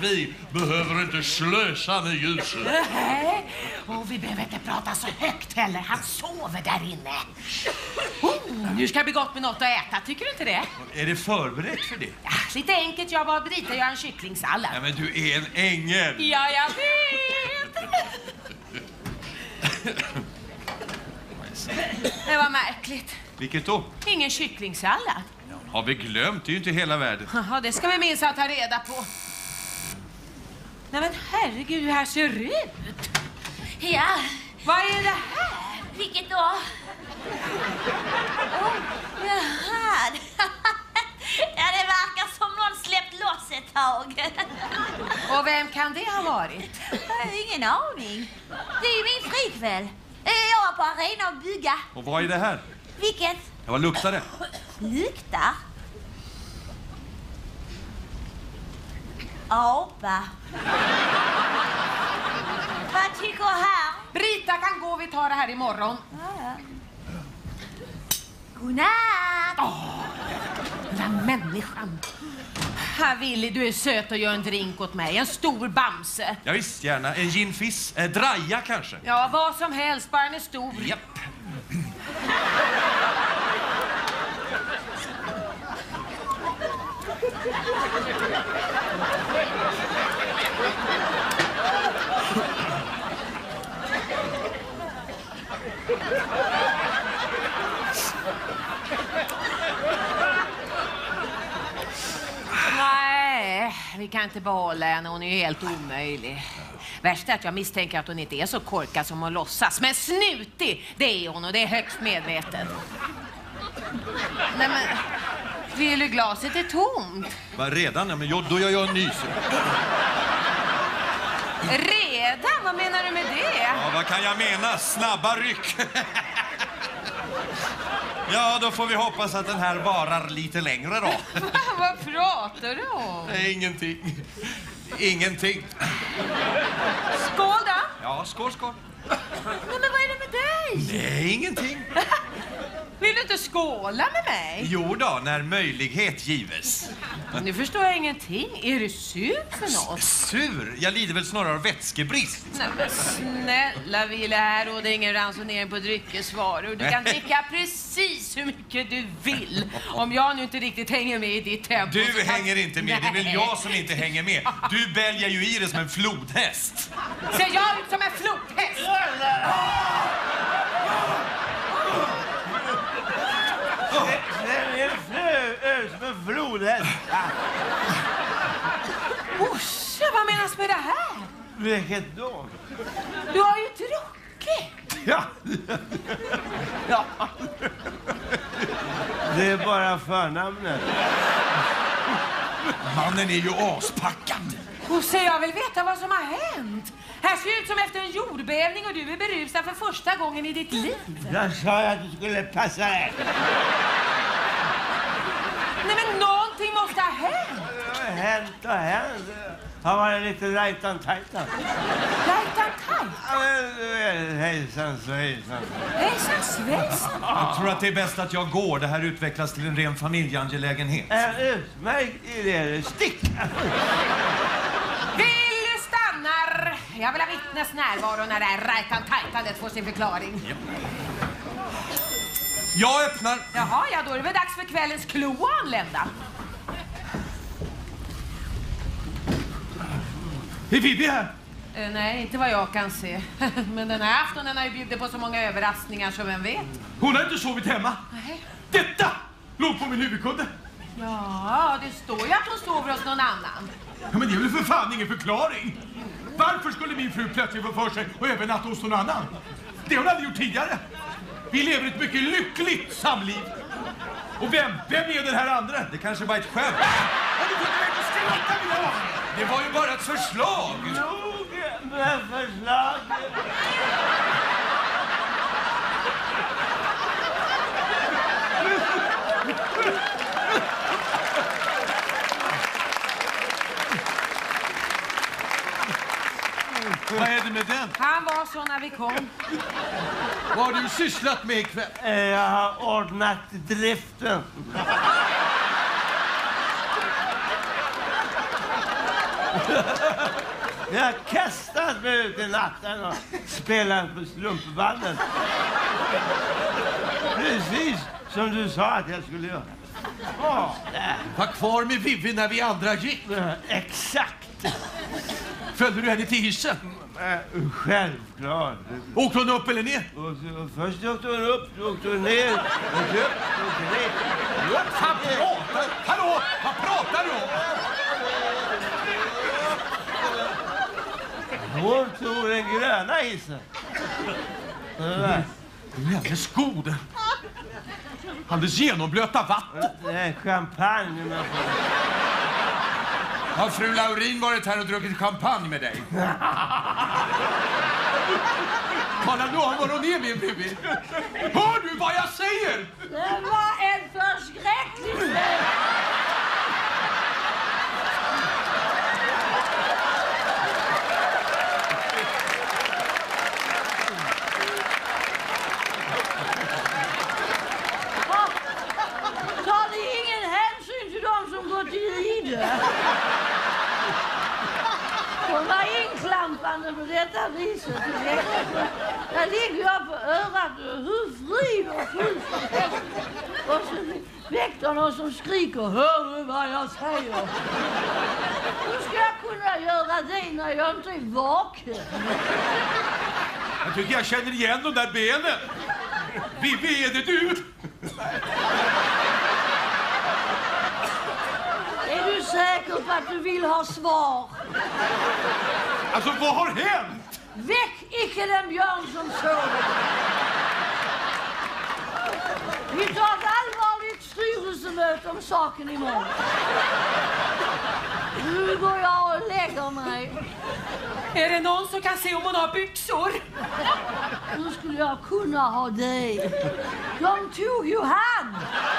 vi behöver inte slösa med ljuset. Nej, och vi behöver inte prata så högt heller. Han sover där inne. Oh, nu ska det bli gott med något att äta, tycker du inte det? Är det förberett för det? Ja, lite enkelt, jag bara Brita gör en kycklingsallad. Ja, men du är en ängel. Ja, jag vet. Det var märkligt. Vilket då? Ingen kycklingsallad. Har vi glömt? Det är ju inte hela världen. Ja, det ska vi minst att ta reda på. Nej men herregud, hur här ser det ut? Ja. Vad är det här? Vilket då? Oh, jaha. Ja, det verkar som någon släppt loss ett tag. Och vem kan det ha varit? Jag har ingen aning. Det är ju min frikväll. Jag var på arena och bygga. Och vad är det här? Vilket? Ja, vad luktar det? Luktar? Apa. Vad tycker här? Brita kan gå, vi tar det här imorgon. Ja, ja. Godnatt! Åh, den där människan. Här Willy, du är söt och gör en drink åt mig. En stor bamse. Ja, visst, gärna. En gin fizz. Eh, draja kanske. Ja, vad som helst, bara den är stor. Japp. Nej, vi kan inte behålla henne. Hon är ju helt omöjlig. Värst är att jag misstänker att hon inte är så korkad som hon låtsas. Men snutig, det är hon och det är högst medvetet. Nej men, Willy, glaset är tomt. Vad redan? Ja, men jag, då gör jag en ny. Redan? Vad menar du med det? Ja, vad kan jag mena? Snabba ryck. Ja, då får vi hoppas att den här varar lite längre då. Vad pratar du om? Nej, ingenting. Ingenting. Skål då? Ja, skål, skål. Nej, men vad är det med dig? Nej, ingenting. Vill du inte skåla med mig? Jo då, när möjlighet gives. Nu förstår jag ingenting. Är du sur för något? Sur? Jag lider väl snarare av vätskebrist. Nej, men snälla Wille, här råder ingen ransonering på dryckesvaror. Du kan dricka precis hur mycket du vill. Om jag nu inte riktigt hänger med i ditt tempo. Du kan... hänger inte med, det är väl jag som inte hänger med. Du bälgar ju i det som en flodhäst. Ser jag ut som en flodhäst? Det är flö, som en flodhäst. Osha, vad menas med det här? Vilket då? Du har ju druckit. Ja. Ja. Det är bara förnamnet. Mannen är ju aspackad. Osha, jag vill veta vad som har hänt. Här ser ut som efter en jordbävning och du är berusad för första gången i ditt liv. Jag sa att du skulle passa dig. Nej, men någonting måste ha hänt. Det har hänt och hänt. Det har varit lite rajtan-tajtan. Rajtan-tajtan? Hejsan svejsan. Hejsan svejsan. Jag tror att det är bäst att jag går. Det här utvecklas till en ren familjeangelägenhet. En utmärkt idé. Stick! Willy stannar. Jag vill ha vittnes närvaro när det här rajtan-tajtandet får sin förklaring. Ja. Jag öppnar. Jaha, ja, då är det väl dags för kvällens klo att anlända. Är Vivi här? Eh, nej, inte vad jag kan se. Men den här aftonen har ju bjudit på så många överraskningar som vem vet. Hon har inte sovit hemma. Nej. Detta låg på min huvudkudde. Ja, det står ju att hon sover hos någon annan. Ja, men det är väl för fan ingen förklaring. Varför skulle min fru plötsligt få för sig och övernatta hos någon annan? Det har hon aldrig gjort tidigare. Vi lever ett mycket lyckligt samliv. Och vem? Vem är den här andra? Det kanske bara är ett skämt. Har du kunnat rätt att skratta med oss? Det var ju bara ett förslag. Nog med förslag. Vad är det med den? Han var så när vi kom. Vad har du sysslat med ikväll? Jag har ordnat driften. Jag har kastat mig ut i natten och spelat på strumpbanden. Precis som du sa att jag skulle göra. Oh, var kvar med Vivi när vi andra gick. Exakt. Följde du henne till hissen? Uh, självklart. Åkte hon upp eller ner? Och så, först åkte hon upp, så åkte hon ner. Och så åkte hon ner. Han pratar! Hallå! Vad pratar du om? Hon tog den gröna hissen. Det hennes skor. Alldeles genomblöta vatten. Det är champagne. Men... Har fru Laurin varit här och druckit champagne med dig? Kolla nu om vad hon är min Vivi. Hör du vad jag säger? Det var en förskräcklig sväng. Tar ni ingen hänsyn till de som går till Idö? De var inklampande på detta viset. Där ligger jag på örat hur fri och full som helst. Och så väckte någon som skriker, hör du vad jag säger? Hur ska jag kunna göra det när jag inte är vaken? Jag tycker jag känner igen de där benen. Vivi, är det du? Är du säker på att du vill ha svar? Alltså, vad har hänt? Väck icke den björn som sover. Vi tar ett allvarligt styrelsemöte om saken imorgon. Nu går jag och lägger mig. Är det någon som kan se om hon har byxor? Hur skulle jag kunna ha det? De tog ju han.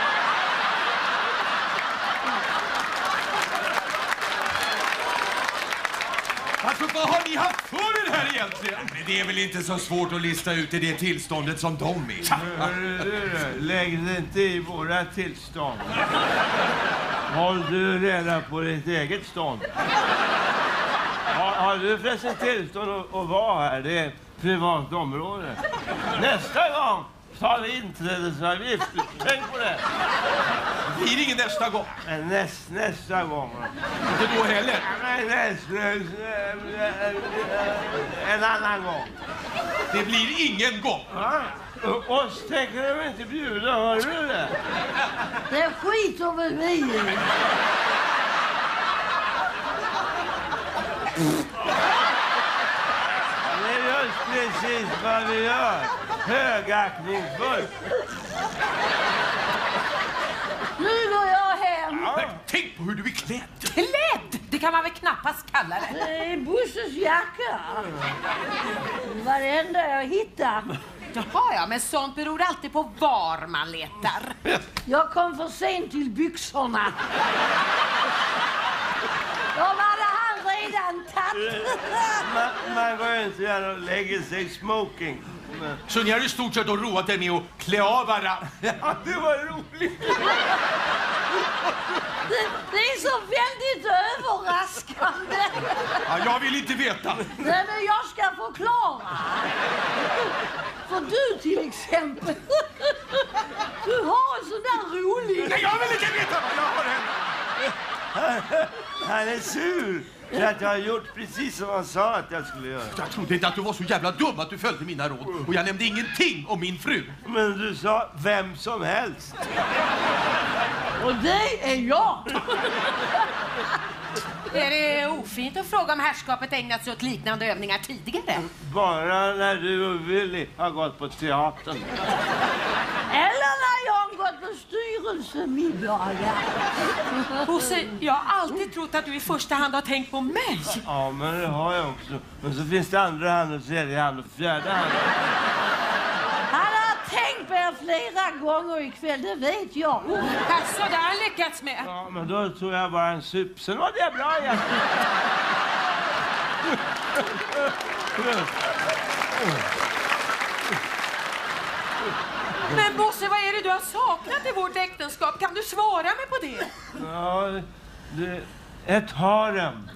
Alltså, vad har ni haft för er här egentligen? Men det är väl inte så svårt att lista ut i det tillståndet som de är. Lägg dig inte i våra tillstånd. Håll du reda på ditt eget stånd. Har, har du förresten tillstånd att, att vara här? Det är ett privat område. Nästa gång tar vi inträdesavgift. Tänk på det. Det blir ingen nästa gång. Näst, nästa gång. Inte då heller. Nej, nästa, en annan gång. Det blir ingen gång. Ja? Oss tänker de inte bjuda, hör du det? Det skiter väl vi i. Det är just precis vad vi gör. Högaktningsfullt. Nu går jag hem. Ja. Tänk på hur du är klädd. Klädd? Det kan man väl knappast kalla det. Det är Busses jacka. Det var det enda jag hittade. Jaha, ja, men sånt beror alltid på var man letar. Jag kom för sent till byxorna. Då hade han redan tagit. Man, man går inte gärna och lägger sig i smoking. Så ni har i stort sett roat dig med att klä av varandra. Ja, det var roligt. Det, det är så väldigt överraskande. Ja, jag vill inte veta. Nej, men jag ska förklara. För du till exempel. Du har en sån där rolig. Nej, jag vill inte veta vad jag har hänt. Han är sur för att jag har gjort precis som han sa att jag skulle göra. Jag trodde inte att du var så jävla dum att du följde mina råd. Och jag nämnde ingenting om min fru. Men du sa vem som helst. Och det är jag. Är det ofint att fråga om herrskapet ägnat sig åt liknande övningar tidigare? Bara när du och Willy har gått på teatern. Eller när jag har gått på styrelsemiddagar. Bosse, jag har alltid trott att du i första hand har tänkt på mig. Ja, men det har jag också. Men så finns det andra hand och tredje hand och fjärde hand. Han har tänkt på er flera gånger ikväll, det vet jag. Alltså, det har han lyckats med. Ja, men då tog jag bara en sup. Sen var det bra, jag. Men Bosse, vad är det du har saknat i vårt äktenskap? Kan du svara mig på det? Ja, det Ett harem.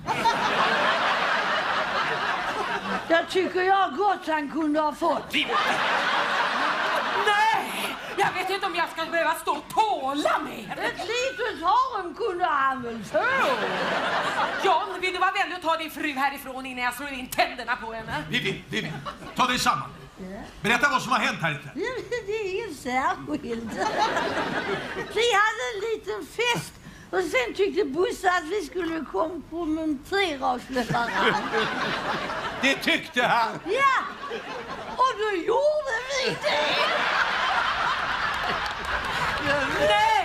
Jag tycker jag gott han kunde ha fått. Nej! Jag vet inte om jag ska behöva stå och tåla med. Ett litet harem kunde han väl få? John, vill du vara vänlig och ta din fru härifrån innan jag slår in tänderna på henne? Vivi, Vivi, ta dig samman. Berätta vad som har hänt här inte. Det är inget särskilt. Vi hade en liten fest och sen tyckte Bosse att vi skulle kompromettera oss med varandra. Det tyckte han. Ja, och då gjorde vi det. Nej!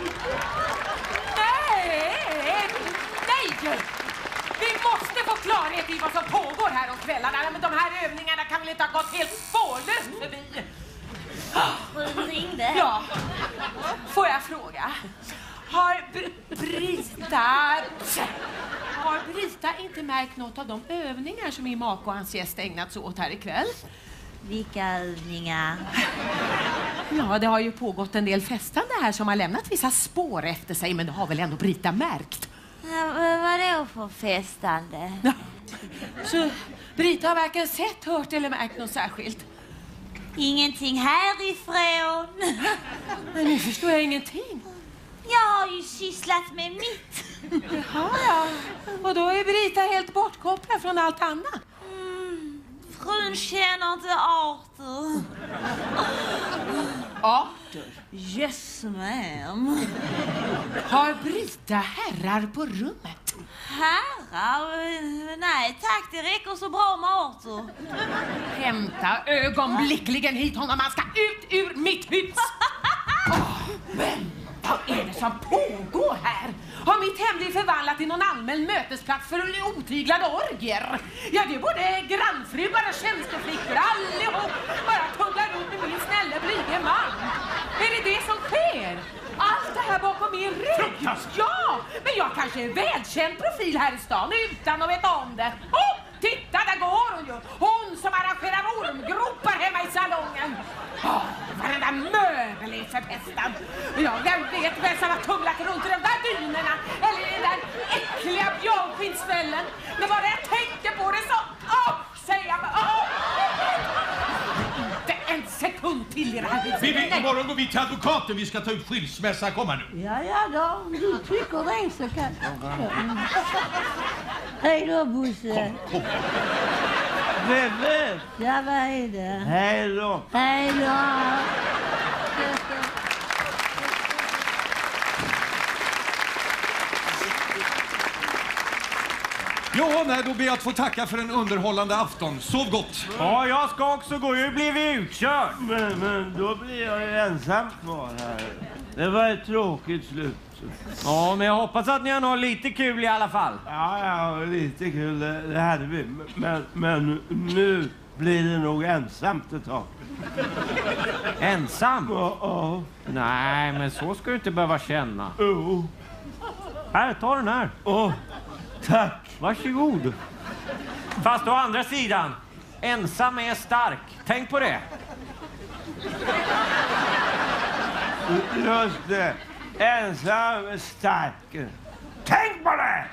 Nej! Nej! Vi måste få klarhet i vad som pågår här om kvällarna. Men de här övningarna kan väl inte ha gått helt spårlöst förbi? Frun ringde. Ja. Får jag fråga? Har Br- Brita... Har Brita inte märkt något av de övningar som min make och hans gäst ägnat sig åt här ikväll? Vilka övningar? Ja, det har ju pågått en del festande här som har lämnat vissa spår efter sig. Men det har väl ändå Brita märkt? Ja, vad är det för festande? Ja. Så Brita har varken sett, hört eller märkt något särskilt? Ingenting härifrån. Men nu förstår jag ingenting. Jag har ju sysslat med mitt. Jaha, ja. Och då är Brita helt bortkopplad från allt annat. Mm. Frun känner inte Arthur. Arthur? Yes, ma'am. Har Brita herrar på rummet? Herrar? Nej tack, det räcker så bra med Arthur. Hämta ögonblickligen hit honom. Han ska ut ur mitt hus. Oh, men vad är det som pågår här? Har mitt hem blivit förvandlat till någon allmän mötesplats för otyglade orgier? Ja, det är både grannfruar och tjänsteflickor. Allihop bara tugglar runt med min snälla blyge man. Är det det som sker? Allt det här bakom min rygg? Ja, men jag kanske är en välkänd profil här i stan utan att veta om det. Oh, titta, där går hon ju. Hon som arrangerar ormgropar hemma i salongen. Oh, varenda möbel är förpestad. Ja, vem vet vem som har tumlat runt i de där dynorna eller i den där äckliga björnskinsfällen. Men vad jag tänker på det så... Åh, oh, säger jag... Oh. Inte en sekund till i det här huset. Vivi, imorgon går vi till advokaten. Vi ska ta ut skilsmässa. Kom här nu. Ja, ja då. Om du tycker det så kan... Mm. Hej då, Bosse. Kom, kom. Bebe. Ja, vad är det? Hej då. Hej då. Ja, nej, då ber jag att få tacka för en underhållande afton. Sov gott. Ja, jag ska också gå. Nu blir vi utkörd. Men, men då blir jag ju ensam kvar här. Det var ett tråkigt slut. Ja, men jag hoppas att ni har något lite kul i alla fall. Ja, ja, lite kul. Det, det hade vi. Men, men nu blir det nog ensamt ett tag. Ensam? Ja, ja. Nej, men så ska du inte behöva känna. Oh. Här, ta den här. Åh, oh, tack. Varsågod. Fast å andra sidan, ensam är stark. Tänk på det. Just det. Ensam är stark. Tänk på det!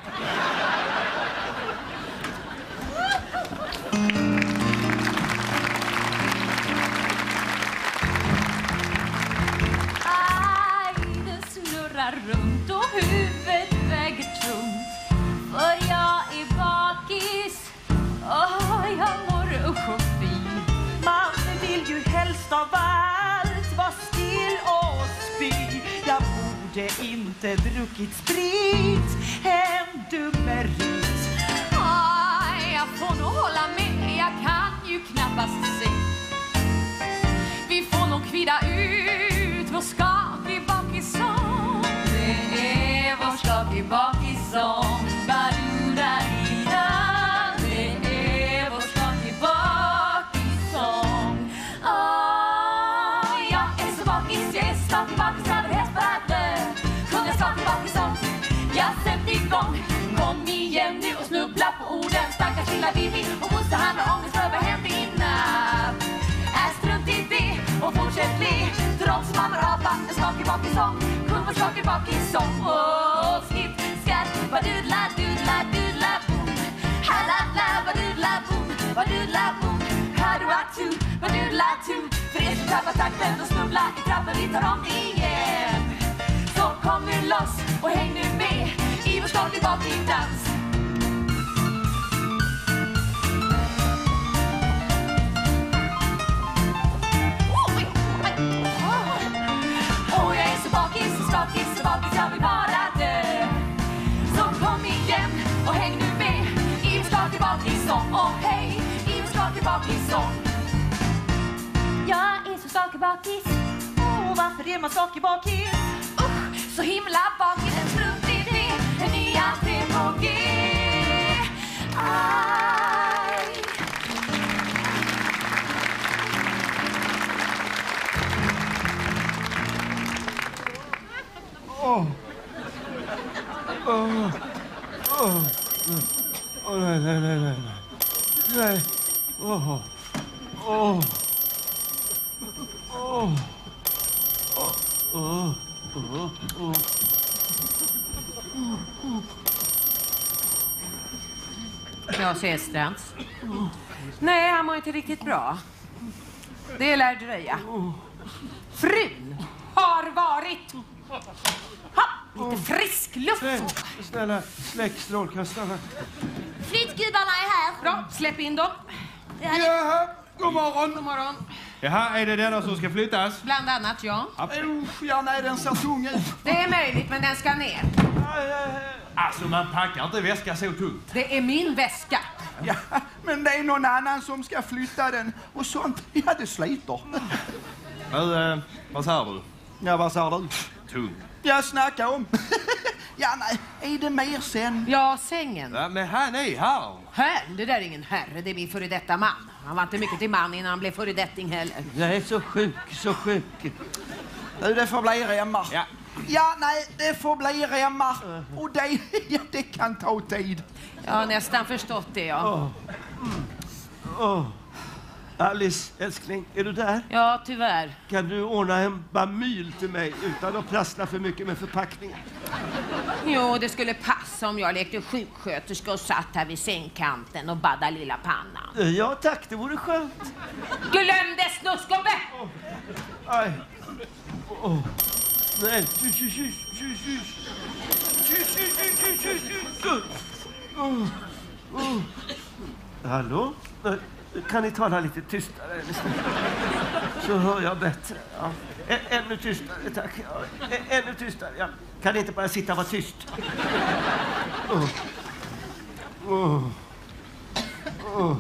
Aj, det snurrar runt och huvudet väger tungt. För jag är bakis. Åh, jag mår usch och fy. Man vill ju helst av allt vara still och spy. Jag borde inte druckit sprit. En dummerit. Aj, jag får nog hålla med. Jag kan ju knappast se. Vi får nog kvida ut vår skakig bakisång. Det är vår skakig bakisång. Badudadida. Det är vår skakig bakisång. Åh, jag är så bakis. Jag är skakig bakis över helt värre. Sjunga skakig bakisång. Jag sätt igång. Kom igen nu och snubbla på orden. Stackars lilla Vivi. Och måste han ha ångest över händerna. Är strunt i det och fortsätt le. Trots man rapa en skakig bakisång. Sjung på skakig bakisång. Åh, skipp, skatt, badudla. Badula-boo, kadu-atu, badula-tu. För er som tappar takten och snubblar i trappen, vi tar om igen. Så kom nu loss och häng nu med i vår start tillbaka i dans. Och jag är så bakis, så skakig, så bakis, jag vill bara dö. Så kom igen och häng nu med i vår start tillbaka i sång. Och hej, i vår start tillbaka i sång. Jag är så sockerbakis. Åh, varför är man sockerbakis? Usch, så himla bakis, en strunt i det. En ny entré på G. Aj. Åh. Åh. Åh. Åh, nej, nej, nej, nej. Nej. Åh. Åh. Åh. Åh. Åh. Åh. Ja, Kjellstrands. Nej, han mår inte riktigt bra. Det lär dröja. Frun har varit... Ha, lite frisk luft. Snälla, släck strålkastarna. Flyttgubbarna är här. Bra, släpp in dem. Jaha, god morgon. God morgon. Jaha, är det denna som ska flyttas? Bland annat, ja. Usch, ja nej, den ser tung ut. Det är möjligt, men den ska ner. Alltså, man packar inte väska så tungt. Det är min väska. Ja, men det är någon annan som ska flytta den. Och sånt, ja det sliter. Du, eh, vad sa du? Ja, vad sa du? Tung. Jag snackar om. Ja, nej, är det mer sen? Ja, sängen. Ja, men han är här. Här? Det där är ingen herre, det är min före detta man. Han var inte mycket till man innan han blev föredetting heller. Jag är så sjuk, så sjuk. Du, det får bli remmar. Ja. Ja, nej, det får bli remmar. Och det, ja, det kan ta tid. Ja, nästan förstått det, ja. Åh. Mm. Åh. Alice, älskling, är du där? Ja, tyvärr. Kan du ordna en bamyl till mig utan att prassla för mycket med förpackningen? Jo, det skulle passa om jag lekte sjuksköterska och satt här vid sängkanten och badda lilla pannan. Ja, tack, det vore skönt. Glöm det, snuskgubbe! Oh. Aj. Oh. Nej, tjus, tjus, tjus, tjus, tjus. Tjus, tjus, tjus, tjus, tjus, tjus. Oh. Oh. Hallå? Kan ni tala lite tystare? Så hör jag bättre. Ja. Ä ännu tystare, tack. Ja. Ä ännu tystare. Ja. Kan ni inte bara sitta och vara tyst? Oh. Oh. Oh.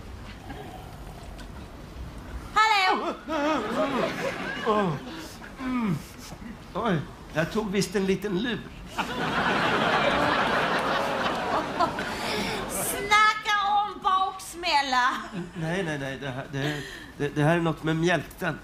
Hallå! Oh. Mm. Oj, jag tog visst en liten lur. Snacka om baksmälla. Nej, nej, nej. Det här, det, det, det här är något med mjälten.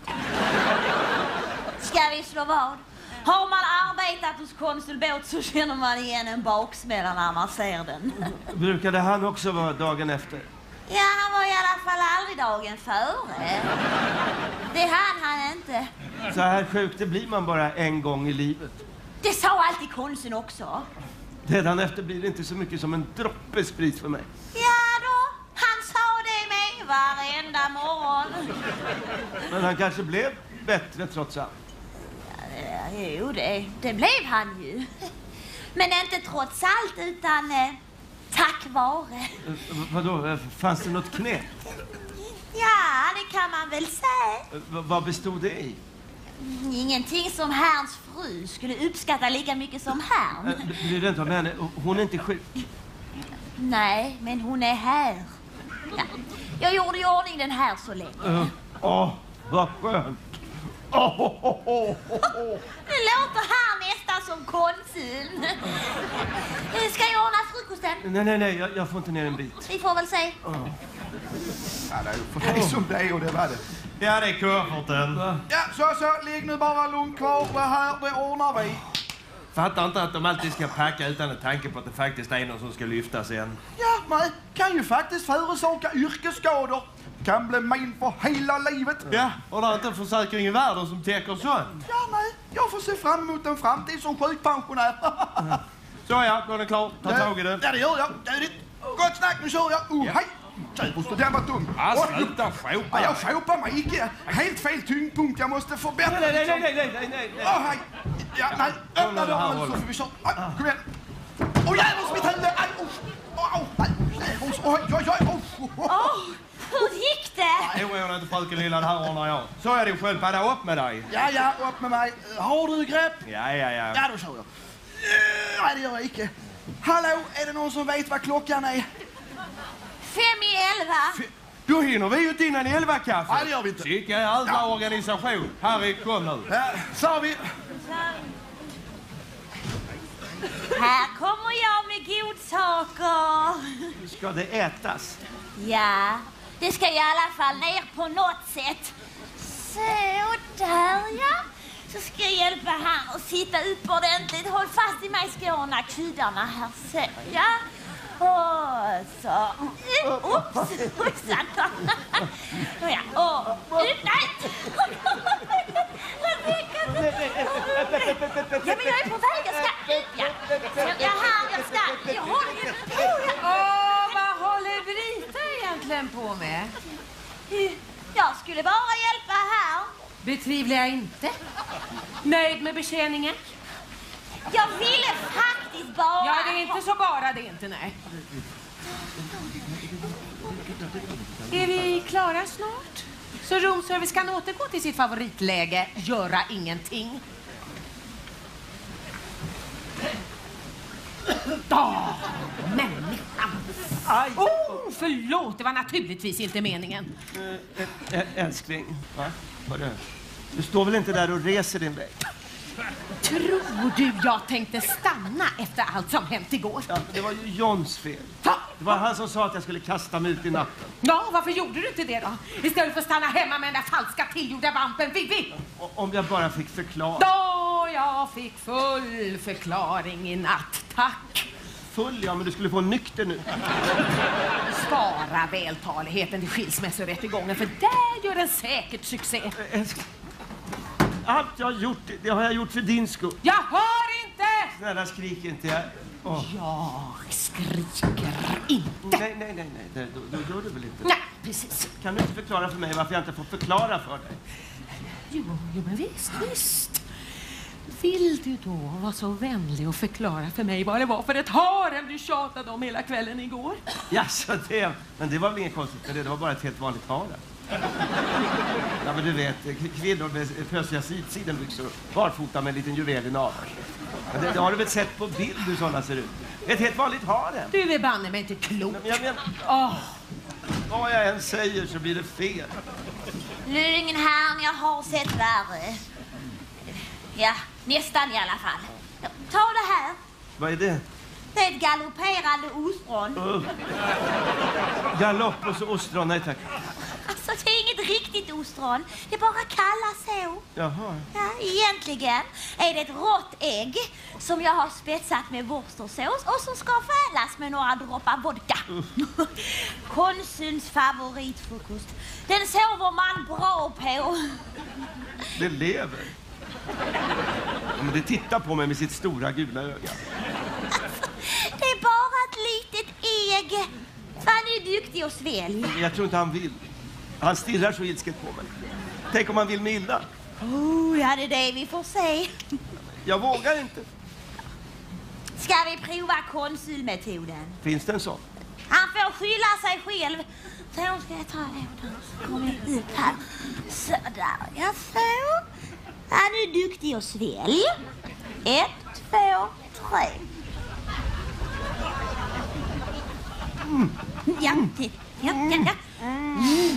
Ska vi slå vad? Har man arbetat hos konsulbåt så känner man igen en baksmälla när man ser den. Brukade han också vara dagen efter? Ja, han var i alla fall aldrig dagen före. Det hann han inte. Så här sjuk, det blir man bara en gång i livet. Det sa alltid konsuln också. Redan efter blir det inte så mycket som en droppe sprit för mig. Ja då, han sa det med varenda morgon. Men han kanske blev bättre trots allt. Ja, jo, det, det blev han ju. Men inte trots allt, utan eh, tack vare. Eh, vadå, fanns det något knep? Ja, det kan man väl säga. Eh, vad bestod det i? Ingenting som Herrns fru skulle uppskatta lika mycket som Herrn. Eh, blir det inte av henne? Hon är inte sjuk. Nej, men hon är här. Ja. Jag gjorde i ordning den här så länge. Åh, uh, oh, vad skönt. Oh, oh, oh, oh, oh. Det låter här nästan som konsuln. Ska jag ordna frukosten? Nej, nej, nej, jag, jag får inte ner en bit. Vi får väl se. Oh. Ja, det är för dig som det är och det var det. Ja, det är kofferten. Ja, så, så, ligg nu bara lugnt kvar. Det här, det ordnar vi. Fattar inte att de alltid ska packa utan en tanke på att det faktiskt är någon som ska lyfta sen. Ja, men kan ju faktiskt förorsaka yrkesskador. Kan bli min för hela livet. Ja, och det är inte en försäkring i världen som täcker sånt. Ja, nej. Jag får se fram emot en framtid som sjukpensionär. Så ja, då är det klart. Ta tag i det. Ja, det gör jag. Gott snack, nu kör jag. Oh, hej. jävlar, den var dum. Ja, Oj, sluta skåpa. Ja, jag skåpar mig icke. Helt fel tyngdpunkt, jag måste förbättra. Nej, nej, liksom. nej, nej, nej, nej, nej. Åh, hej. Ja, nej, öppna dörren så får vi köra. Aj, kom igen. Åh, jävlar, mitt huvud. Aj, åh, åh, nej. Oj, oj, oj, oj. Åh, hur gick det? Oroa inte fröken lilla, det här ordnar jag. Så är det sköldpadda, upp med dig. Ja, ja, upp med mig. Har du grepp? Ja, ja, ja. Ja, då kör jag. Nej, det gör jag icke. Hallå, är det någon som vet vad klockan är? Fem i elva. Då hinner vi ju inte innan elva kaffe. Nej, det gör vi inte. Vilken jävla ja. organisation. Harry, kom nu. Ja, sa vi. Här kommer jag med godsaker. Ska det ätas? Ja, det ska i alla fall ner på något sätt. Så där, ja. Så ska jag hjälpa han att sitta upp ordentligt. Håll fast i mig, ska jag ordna kuddarna här. Så, ja. Och så... Oops! Ojsan då. Ja, och... Ut, nej! Ja, men jag är på väg. Jag ska ut, ja. Jag har, jag ska... Jag håller ju på. Åh, vad håller Brita egentligen på med? Jag skulle bara hjälpa här. Betvivlar jag inte. Nöjd med betjäningen? Jag ville faktiskt bara... Ja, det är inte så bara det inte, nej. Är vi klara snart? Så roomservice kan återgå till sitt favoritläge, göra ingenting. Åh, människan! Aj! Oh, förlåt, det var naturligtvis inte meningen. Äh, äh, älskling, va? Vad är det? Du står väl inte där och reser din väg? Tror du jag tänkte stanna efter allt som hänt igår? Ja, det var ju Johns fel. Det var han som sa att jag skulle kasta mig ut i natten. Ja, varför gjorde du inte det då? Istället för att stanna hemma med den där falska tillgjorda vampen, Vivi. O- om jag bara fick förklara. Då jag fick full förklaring i natt, tack. Full, ja, men du skulle få en nykter nu. Spara vältaligheten till skilsmässorättegången, för där gör den säkert succé. Älskling. Allt jag har gjort, det har jag gjort för din skull. Jag hör inte! Snälla, skrik inte. Jag, oh. jag skriker inte. Nej, nej, nej, nej. Det, då, då gör du väl inte? Nej, precis. Kan du inte förklara för mig varför jag inte får förklara för dig? Jo, jo men visst, visst. Vill du då vara så vänlig och förklara för mig vad det var för ett harem du tjatade om hela kvällen igår? Ja, så det, men det var väl inget konstigt med det. Det var bara ett helt vanligt harem. Ja, men du vet, kvinnor med pösiga sidenbyxor barfota med en liten juvel i naveln. Det, det har du väl sett på bild hur sådana ser ut? Ett helt vanligt harem. Du är banne mig inte klok. Men jag menar, oh. vad jag än säger så blir det fel. Nu är det ingen här, jag har sett värre. Ja, nästan i alla fall. Ta det här. Vad är det? Det är ett galopperande ostron. Uh. Galopp och så ostron, nej tack. Alltså, det är inget riktigt ostron. Det är bara kalla så. Jaha. Ja, egentligen är det ett rått ägg som jag har spetsat med worcestersås och som ska färdas med några droppar vodka. Uh. Konsuls favoritfrukost. Den sover man bra på. Det lever. Ja, men det tittar på mig med sitt stora gula öga. Det är bara ett litet ägg. Han är duktig och svälj. Jag tror inte han vill. Han stirrar så ilsket på mig. Tänk om han vill mig illa. Oh, ja, det är det vi får se. Jag vågar inte. Ska vi prova konsulmetoden? Finns det en sån? Han får skylla sig själv. Så ska jag ta det. Så kommer jag ut här. Så där. Ja, så. Han är duktig och svälj. Ett, två, tre. Mm. Ja, det, ja, ja, ja. Mm.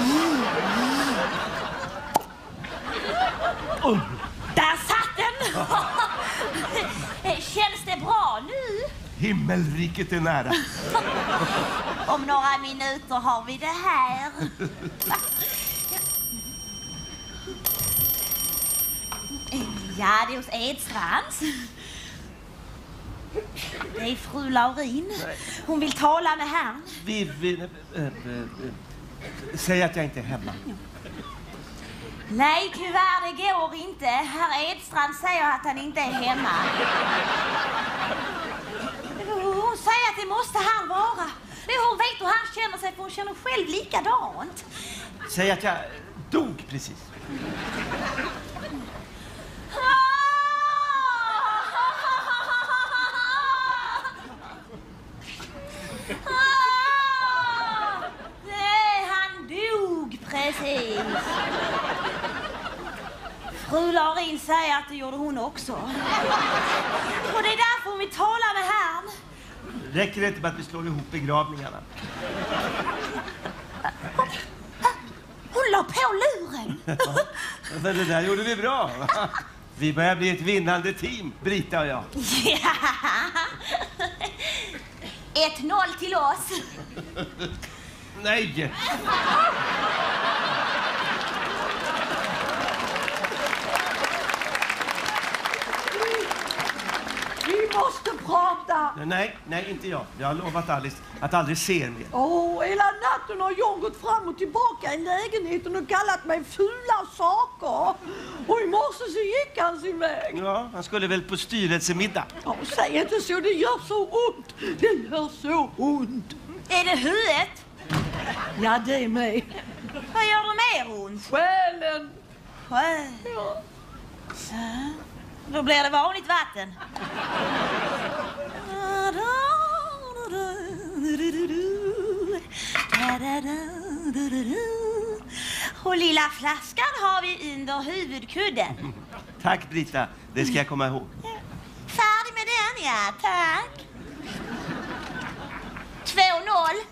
Oh. Där satt den! Känns det bra nu? Himmelriket är nära. Om några minuter har vi det här. Ja, det är hos Edstrands. Det är fru Laurin. Hon vill tala med herrn. Vi vill... Äh, äh, äh, säg att jag inte är hemma. Nej, tyvärr, det går inte. Herr Edstrand säger att han inte är hemma. Hon säger att det måste han vara. Hur vet du han känner sig, för hon känner själv likadant. Säg att jag dog precis. Nej, han dog precis. Fru Larin säger att det gjorde hon också. Och det är därför hon vill tala med han. Räcker det inte med att vi slår ihop begravningarna? Hon la på luren. Ja, men det där gjorde vi bra. Vi börjar bli ett vinnande team, Brita och jag. Ja. ett noll till oss. Nej! Vi måste prata. Nej, nej, inte jag. Jag har lovat Alice att aldrig se er mer. Åh, hela natten har John gått fram och tillbaka i lägenheten och kallat mig fula saker. Och i morse så gick han sin väg. Ja, han skulle väl på styrelsemiddag. Ja, säg inte så, det gör så ont. Det gör så ont. Är det huvudet? Ja, det är mig. Vad gör det mer ont? Själen. Själ? Ja. Ja. Då blir det vanligt vatten. Och lilla flaskan har vi under huvudkudden. Tack, Brita. Det ska jag komma ihåg. Färdig med den, ja. Tack. två noll.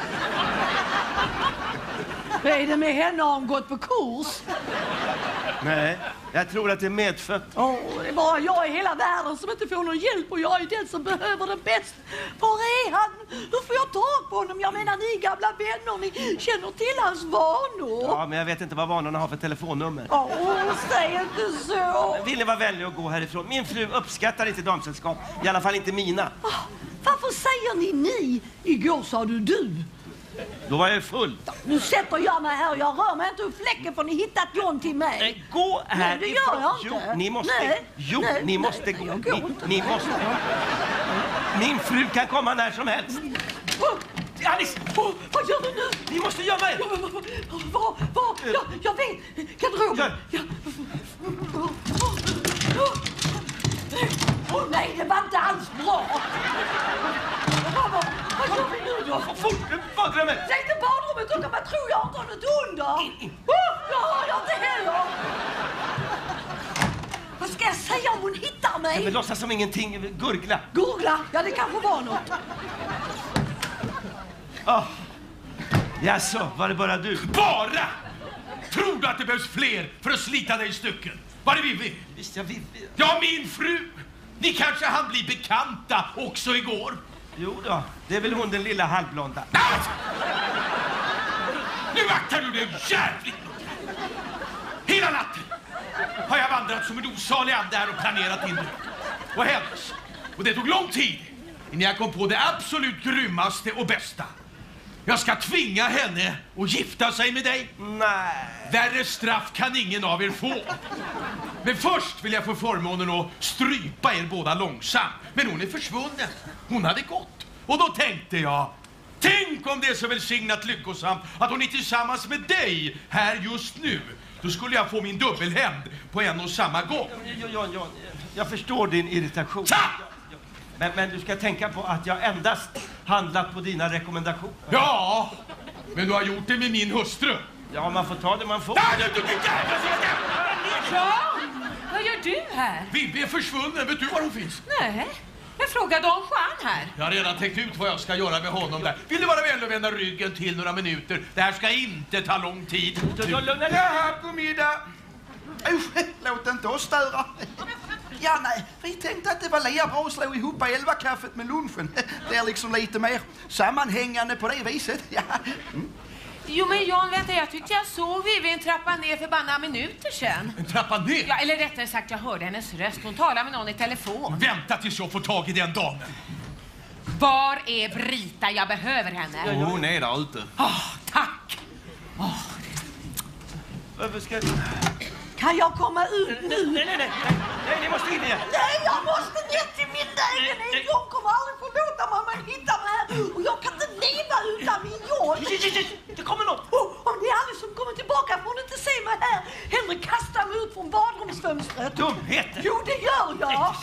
Vad är det med henne? Har hon gått på kurs? Nej, jag tror att det är medfött. Åh, det är bara jag i hela världen som inte får någon hjälp och jag är den som behöver det bäst. Var är han? Hur får jag tag på honom? Jag menar, ni gamla vänner, ni känner till hans vanor. Ja, men jag vet inte vad vanorna har för telefonnummer. Åh, säg inte så. Vill ni vara vänlig och gå härifrån? Min fru uppskattar inte damsällskap. I alla fall inte mina. Oh, varför säger ni ni? Igår sa du du. Då var jag full. Nu sätter jag mig här och jag rör mig inte ur fläcken för ni hittat John till mig. Nej, gå härifrån. Nej, det gör jag inte. Jo, ni måste. Nej, jo, nej, ni måste nej, gå. jag går Ni, inte. ni måste. Min fru kan komma när som helst. Oh, Alice! Oh, vad gör du nu? Ni måste gömma er! Vad? Vad? Jag, jag vet. Garderoben. Ja. Åh oh, nej, det var inte alls bra. Vad, vad, vad gör vi nu då? Fort, badrummet! Säg inte badrummet, utan vad tror jag inte har något under? Oh, jag har jag inte heller. Vad ska jag säga om hon hittar mig? Jag vill låtsas som ingenting. Gurgla. Gurgla? Ja, det kanske var något. Oh. Jaså, var det bara du? Bara! Tror du att det behövs fler för att slita dig i stycken? Var det Vivi? Visst, jag Vivi. Ja, min fru! Ni kanske hann bli bekanta också igår. Jo då, det är väl hon den lilla halvblonda. Nu aktar du dig jävligt noga. Hela natten har jag vandrat som en osalig ande här och planerat in det. Och hennes. Och det tog lång tid innan jag kom på det absolut grymmaste och bästa. Jag ska tvinga henne att gifta sig med dig. Nej. Värre straff kan ingen av er få. Men först vill jag få förmånen att strypa er båda långsamt. Men hon är försvunnen. Hon hade gått. Och då tänkte jag, tänk om det är så välsignat lyckosamt att hon är tillsammans med dig här just nu. Då skulle jag få min dubbelhämnd på en och samma gång. Ja, ja, ja, jag förstår din irritation. Ta! Men, men du ska tänka på att jag endast handlat på dina rekommendationer. Ja, men du har gjort det med min hustru. Ja, man får ta det man får. Nej, du, du, du, Ja, vad gör du här? Vivi är försvunnen. Vet du var hon finns? Nej, jag frågade Don Juan här. Jag har redan tänkt ut vad jag ska göra med honom där. Vill du vara vänlig och vända ryggen till några minuter? Det här ska inte ta lång tid. Jaha, god middag. Usch, låt inte oss störa. Ja, nej, vi tänkte att det var lika bra att slå ihop elva kaffet med lunchen. Det är liksom lite mer sammanhängande på det viset. Ja. Mm. Jo, men Jan, vänta, jag tyckte jag såg Vivi en trappa ner för bara några minuter sedan. En trappa ner? Ja, eller rättare sagt, jag hörde hennes röst. Hon talade med någon i telefon. Vänta tills jag får tag i den damen. Var är Brita? Jag behöver henne. Ja, hon är där ute. Oh, tack! Oh. Varför ska... Kan jag komma ut nu? Nej, nej, nej. Nej, ni måste in igen. Nej, jag måste ner till min lägenhet. Jag kommer aldrig förlåta mig om man hittar mig här. Och jag kan inte leva utan min John. Det kommer någon. Oh, om det är Alice som kommer tillbaka får hon inte se mig här. Henrik kastar mig ut från badrumsfönstret. Dumheter. Jo, det gör jag.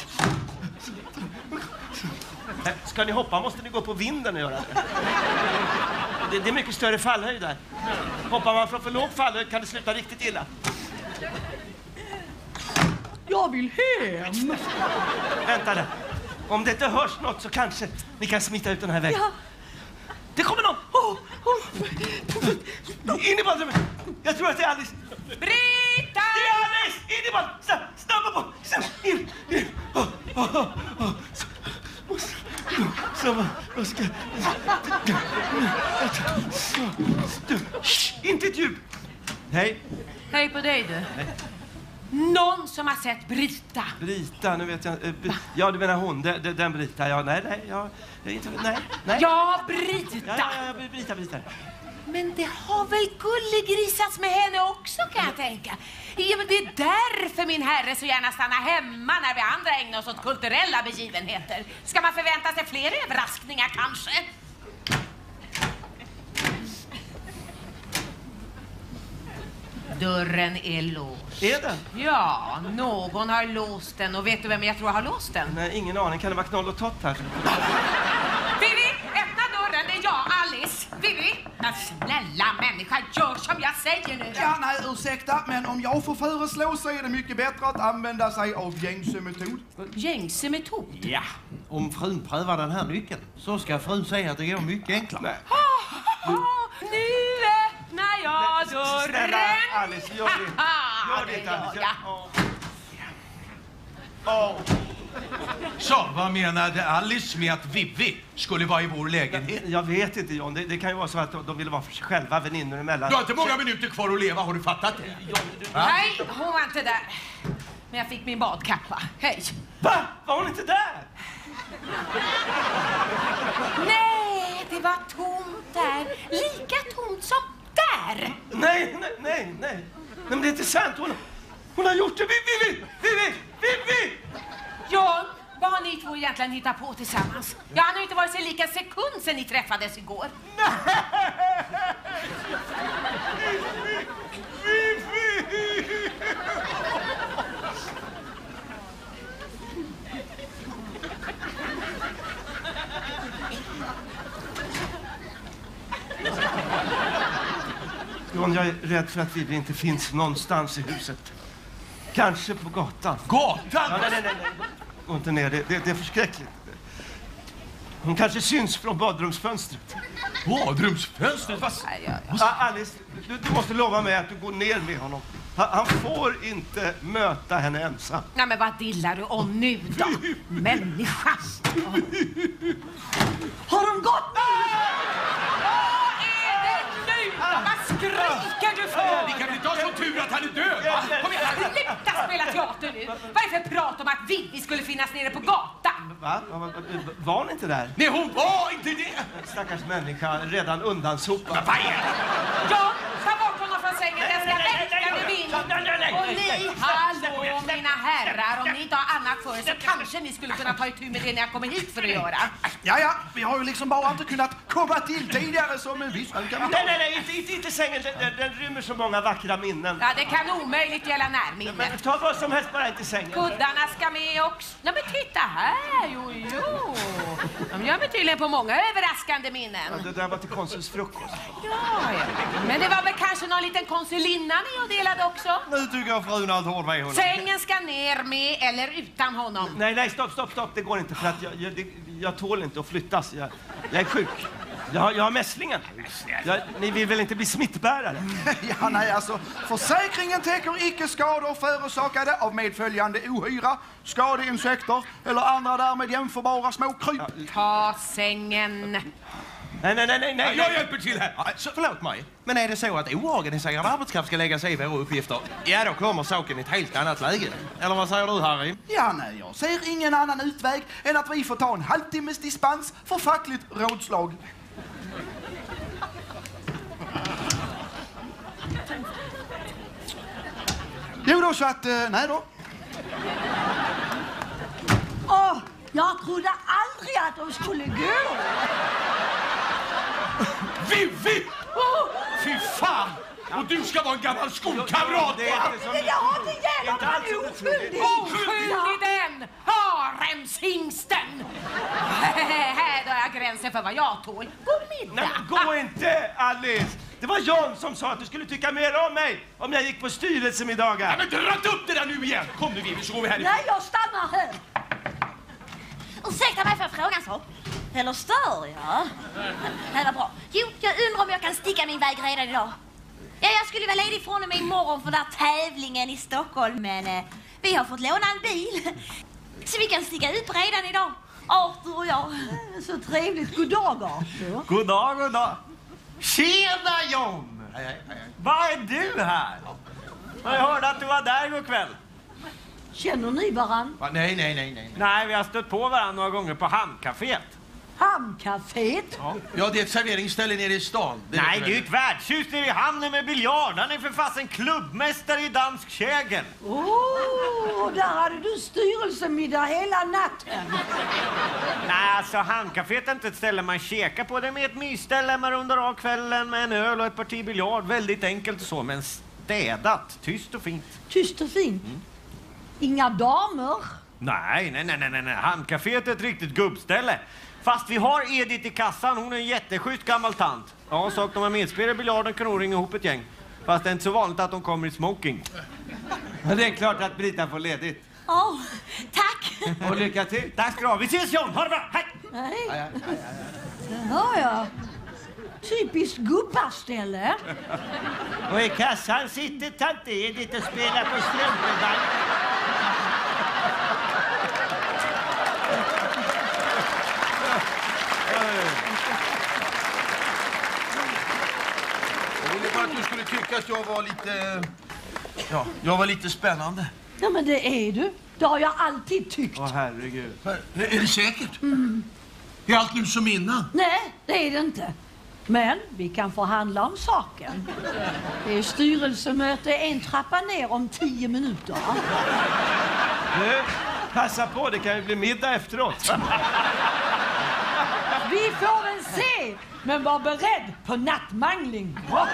Ska ni hoppa måste ni gå på vinden och göra det. Det, det är mycket större fallhöjd där. Hoppar man från för låg fallhöjd kan det sluta riktigt illa. Jag vill hem. Vänta där. Om det inte hörs något så kanske ni kan smita ut den här vägen. Ja. Det kommer någon! Oh, oh. In i badrummet! Jag tror att det är Alice. Brita! Det är Alice! In i badrummet! Snabba, snabba på! Snabba, in, in! Oh, oh, oh, oh. Snabba, vad ska... Inte ett ljud! Hej. Hej på dig du. Hej. Någon som har sett Brita. Brita, nu vet jag. Ja, du menar hon, den, den Brita. Ja, nej, nej, ja, inte, nej, nej. Ja, Brita. Ja, ja, ja, Brita, Brita. Men det har väl gullegrisats med henne också, kan jag tänka. Ja, men det är därför min herre så gärna stannar hemma när vi andra ägnar oss åt kulturella begivenheter. Ska man förvänta sig fler överraskningar kanske? Dörren är låst. Är den? Ja, någon har låst den. Och vet du vem jag tror har låst den? Nej, ingen aning. Kan det vara Knoll och Tott här? Vivi, öppna dörren. Det är jag, Alice. Vivi, men snälla människa, gör som jag säger nu. Ja, nej, ursäkta. Men om jag får föreslå så är det mycket bättre att använda sig av gängse metod. Gängse metod? Ja, om frun prövar den här nyckeln så ska frun säga att det går mycket enklare. Oh, oh, nu öppnar jag dörren. Snälla, Alice, gör det. Gör det, det Alice. gör jag. Oh. Så, vad menade Alice med att Vivi skulle vara i vår lägenhet? Jag vet inte, John. Det, det kan ju vara så att de, de ville vara för sig själva, väninnor emellan. Du har inte många minuter kvar att leva, har du fattat det? John, du... Nej, hon var inte där. Men jag fick min badkappa. Hej. Va? Var hon inte där? Nej, det var tomt där. Lika tomt som där. Nej, nej, nej, nej. Nej, men det är inte sant. Hon, hon har gjort det. Vivi, Vivi, Vivi! John, vad har ni två egentligen hittat på tillsammans? Jag har inte varit sig lika sekund sedan ni träffades igår. Nej! Vivi! John, jag är rädd för att Vivi inte finns någonstans i huset. Kanske på gatan. Gatan? Ja, nej, nej, nej. Gå inte ner, det, det, det är förskräckligt. Hon kanske syns från badrumsfönstret. Badrumsfönstret? Vad? Ah, Alice, du, du måste lova mig att du går ner med honom. Han, han får inte möta henne ensam. Nej, men vad dillar du om nu då? Människa! Har de gått nu? Vad är det nu? Vad skriker du för? Vi kan inte ha så tur att han är död, va? Kom igen, sluta spela teater nu. Vad är det för prat om att Vivi skulle finnas nere på gatan? Va? Var hon inte där? Nej, hon var inte det! Stackars människa, redan undansopad. Men vad är det? Ja, ta bort honom från sängen. Jag ska väcka med vind. Och ni, hallå mina herrar, om ni inte har annat för er så kanske ni skulle kunna ta itu med det när jag kommer hit för att göra. Ja, ja, vi har ju liksom bara inte kunnat komma till tidigare som en viss... Nej, nej, nej, inte, inte, inte sängen. Den, den, den rymmer så många vackra minnen. Ja, det kan omöjligt gälla närminnen. Men ta vad som helst, bara inte sängen. Kuddarna ska med också. Nej, men titta här, jo, jo. De gör mig tydligen på många överraskande minnen. Ja, det där var till konsuls frukost. Ja, ja. Men det var väl kanske någon liten konsulinna ni och delade också? Nu tycker jag frun har hårt med honom. Sängen ska ner med eller utan honom. Nej, nej, stopp, stopp, stopp. Det går inte för att jag, jag, det, jag tål inte att flyttas. Jag, jag är sjuk. Jag har, jag har mässlingen. Jag, ni vill väl inte bli smittbärare? Ja, nej, alltså. Försäkringen täcker icke skador förorsakade av medföljande ohyra, skadeinsekter eller andra därmed jämförbara småkryp. Ta sängen. Nej, nej, nej, nej, nej. Jag hjälper till här. Så, förlåt mig. Men är det så att oorganiserad arbetskraft ska lägga sig i våra uppgifter? Ja, då kommer saken i ett helt annat läge. Eller vad säger du, Harry? Ja, nej, jag ser ingen annan utväg än att vi får ta en halvtimmes dispens för fackligt rådslag. Jo då, så att, nej då. Åh, jag trodde aldrig att de skulle gå. Vivi! Fy fan! Och du ska vara en gammal skolkamrat! Det där har inte hjälpt, han är oskyldig! Oskyldig den! Haremshingsten! Här drar jag gränsen för vad jag tål. God middag! Nej, men gå inte, Alice! Det var John som sa att du skulle tycka mer om mig om jag gick på styrelsemiddagar. Nej, men dra upp det där nu igen! Kom nu, Vivi, så går vi härifrån. Nej, jag stannar här! Ursäkta mig för frågan så. Eller stör jag? Det var bra. Jo, jag undrar om jag kan sticka min väg redan idag. Ja, jag skulle vara ledig från och med imorgon för den där tävlingen i Stockholm. Men eh, vi har fått låna en bil. Så vi kan sticka ut redan idag. Arthur och jag. Så trevligt. God dag, Arthur. God dag, god dag. Tjena, John! Hej, hej, hej. Vad är du här? Jag hörde att du var där igår kväll. Känner ni varann? Va, nej, nej, nej, nej. Nej, vi har stött på varandra några gånger på Hamncaféet. Hamncaféet? Ja. ja, det är ett serveringsställe nere i stan. Det Nej, det är ju ett värdshus nere i hamnen med biljard. Han är för fasen klubbmästare i dansk kägel. Åh, oh, där hade du styrelsemiddag hela natten. Nej, alltså Hamncaféet är inte ett ställe man käkar på. Det är med ett mysställe man rundar av kvällen med en öl och ett parti biljard. Väldigt enkelt och så, men städat. Tyst och fint. Tyst och fint? Mm. Inga damer? Nej, nej, nej, nej, nej. Hamncaféet är ett riktigt gubbställe. Fast vi har Edith i kassan, hon är en jätteschysst gammal tant. Ja, så att de har medspelare i biljarden kan hon ringa ihop ett gäng. Fast det är inte så vanligt att de kommer i smoking. Men det är klart att Brita får ledigt. Åh, oh, tack! Och lycka till. Tack ska du ha. Vi ses, John. Ha det bra. Hej! Nej. Det hör jag. Typiskt gubbarställe. Och i kassan sitter tant Edith och spelar på strumpeband. Jag ville bara att du skulle tycka att jag var lite... Ja, jag var lite spännande. Ja, men det är du. Det har jag alltid tyckt. Åh, herregud. Är det säkert? Mm. Är allt nu som innan? Nej, det är det inte. Men vi kan förhandla om saken. Det är styrelsemöte en trappa ner om tio minuter. Nu, passa på, det kan ju bli middag efteråt. Vi får väl se, men var beredd på nattmangling.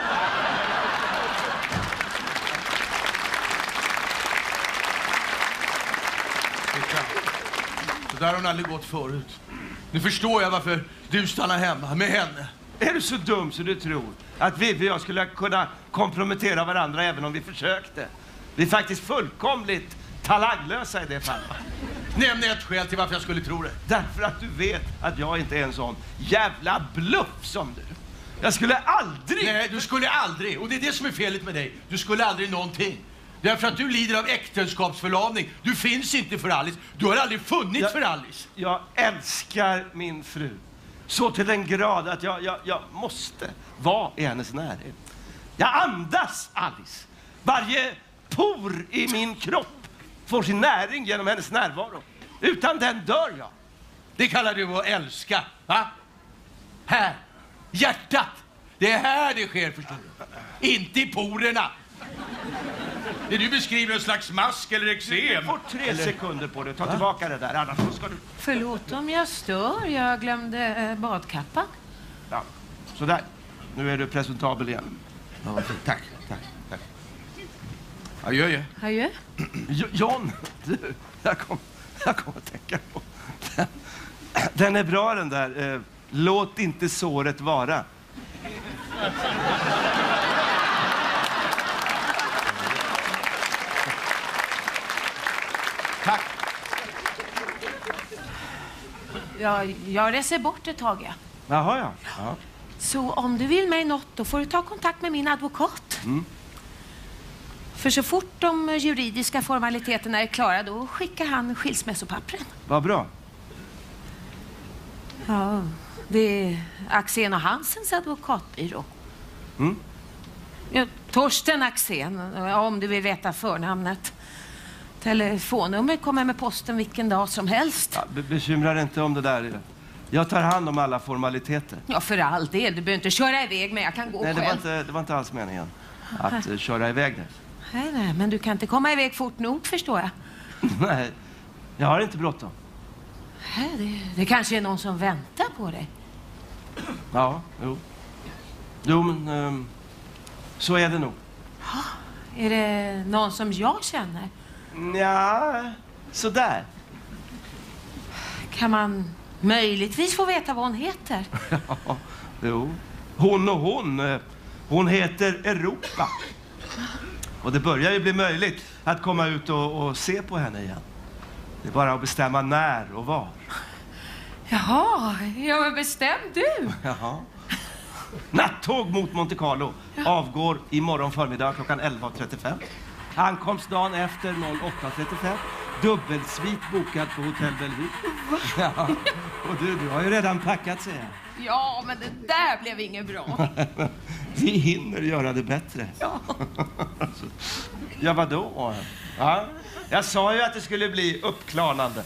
Så där har hon aldrig gått förut. Nu förstår jag varför du stannar hemma med henne. Är du så dum så du tror att vi och jag skulle kunna kompromettera varandra även om vi försökte? Vi är faktiskt fullkomligt talanglösa i det fallet. Nämn ett skäl till varför jag skulle tro det. Därför att du vet att jag inte är en sån jävla bluff som du. Jag skulle aldrig... Nej, du skulle aldrig. Och det är det som är felet med dig. Du skulle aldrig någonting. Därför att du lider av äktenskapsförlamning. Du finns inte för Alice. Du har aldrig funnits jag, för Alice. Jag älskar min fru. Så till den grad att jag, jag, jag måste vara i hennes närhet. Jag andas Alice. Varje por i min kropp får sin näring genom hennes närvaro. Utan den dör jag. Det kallar du att älska, va? Här. Hjärtat. Det är här det sker, förstår du. Inte i porerna. Det du beskriver en slags mask eller eksem. Du får tre eller... sekunder på dig. Ta tillbaka det där, annars ska du... Förlåt om jag stör. Jag glömde eh, badkappan. Ja, sådär. Nu är du presentabel igen. Ja, tack, tack, tack. Adjö, ja. Adjö. John, du, jag kom, jag kom att tänka på. Den, den är bra den där. Eh, låt inte såret vara. Tack. Jag, jag reser bort ett tag, ja. Jaha, ja. ja. Så om du vill mig något, då får du ta kontakt med min advokat. Mm. För så fort de juridiska formaliteterna är klara, då skickar han skilsmässopappren. Vad bra. Ja, det är Axén och Hansens advokatbyrå. Mm. Ja, Torsten Axén, om du vill veta förnamnet. Telefonnummer kommer med posten vilken dag som helst. Ja, be- bekymra dig inte om det där. Jag tar hand om alla formaliteter. Ja, för all del. Du behöver inte köra iväg, men jag kan gå nej, det själv. var inte, det var inte alls meningen att uh, köra iväg dig. Nej, nej, men du kan inte komma iväg fort nog, förstår jag. Nej, jag har inte bråttom. Nej, det, det kanske är någon som väntar på dig. Ja, jo. Jo, men um, så är det nog. Ja, är det någon som jag känner? Ja, sådär. Kan man möjligtvis få veta vad hon heter? Ja, jo. Hon och hon. eh, Hon heter Europa. Och det börjar ju bli möjligt att komma ut och, och se på henne igen. Det är bara att bestämma när och var. Jaha, ja men bestäm du. Jaha. Nattåg mot Monte Carlo avgår imorgon förmiddag klockan elva trettiofem. Ankomst dagen efter åtta trettiofem. Dubbelsvit bokad på Hotell Bellevue. Ja. Och du, du har ju redan packat, säger jag. Ja, men det där blev inget bra. Vi hinner göra det bättre. Ja. Ja, vadå? Ja, jag sa ju att det skulle bli uppklarnande.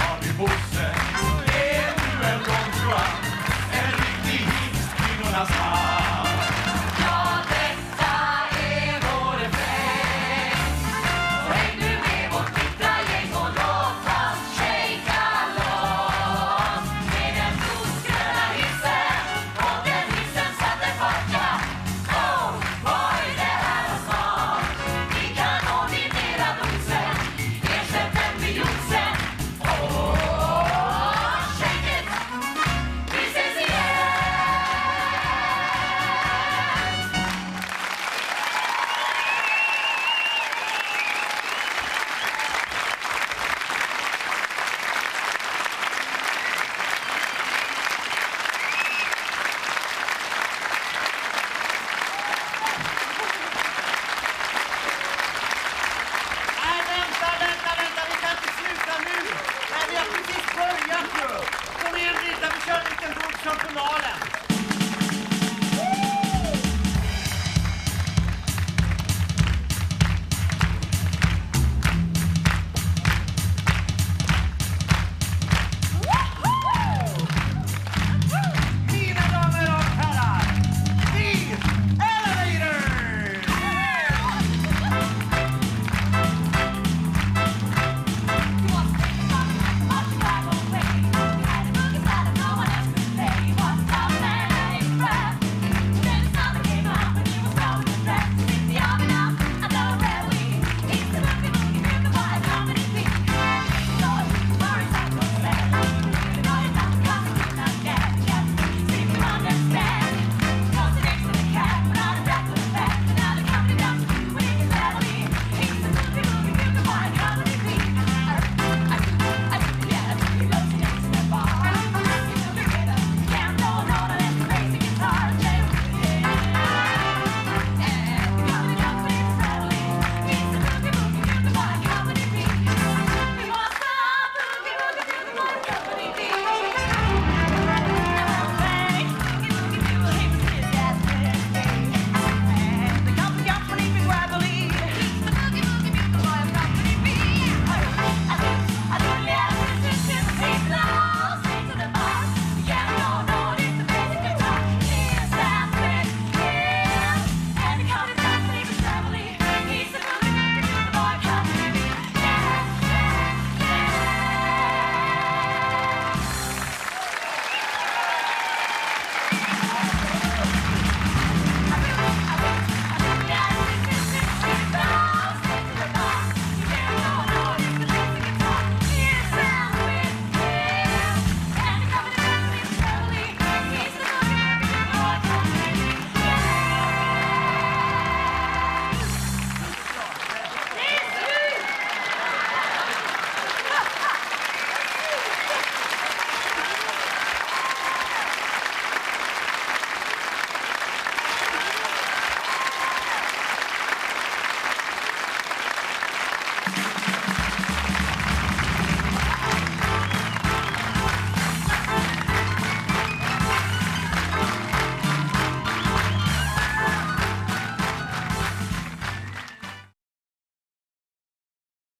En riktig hipskvinnornas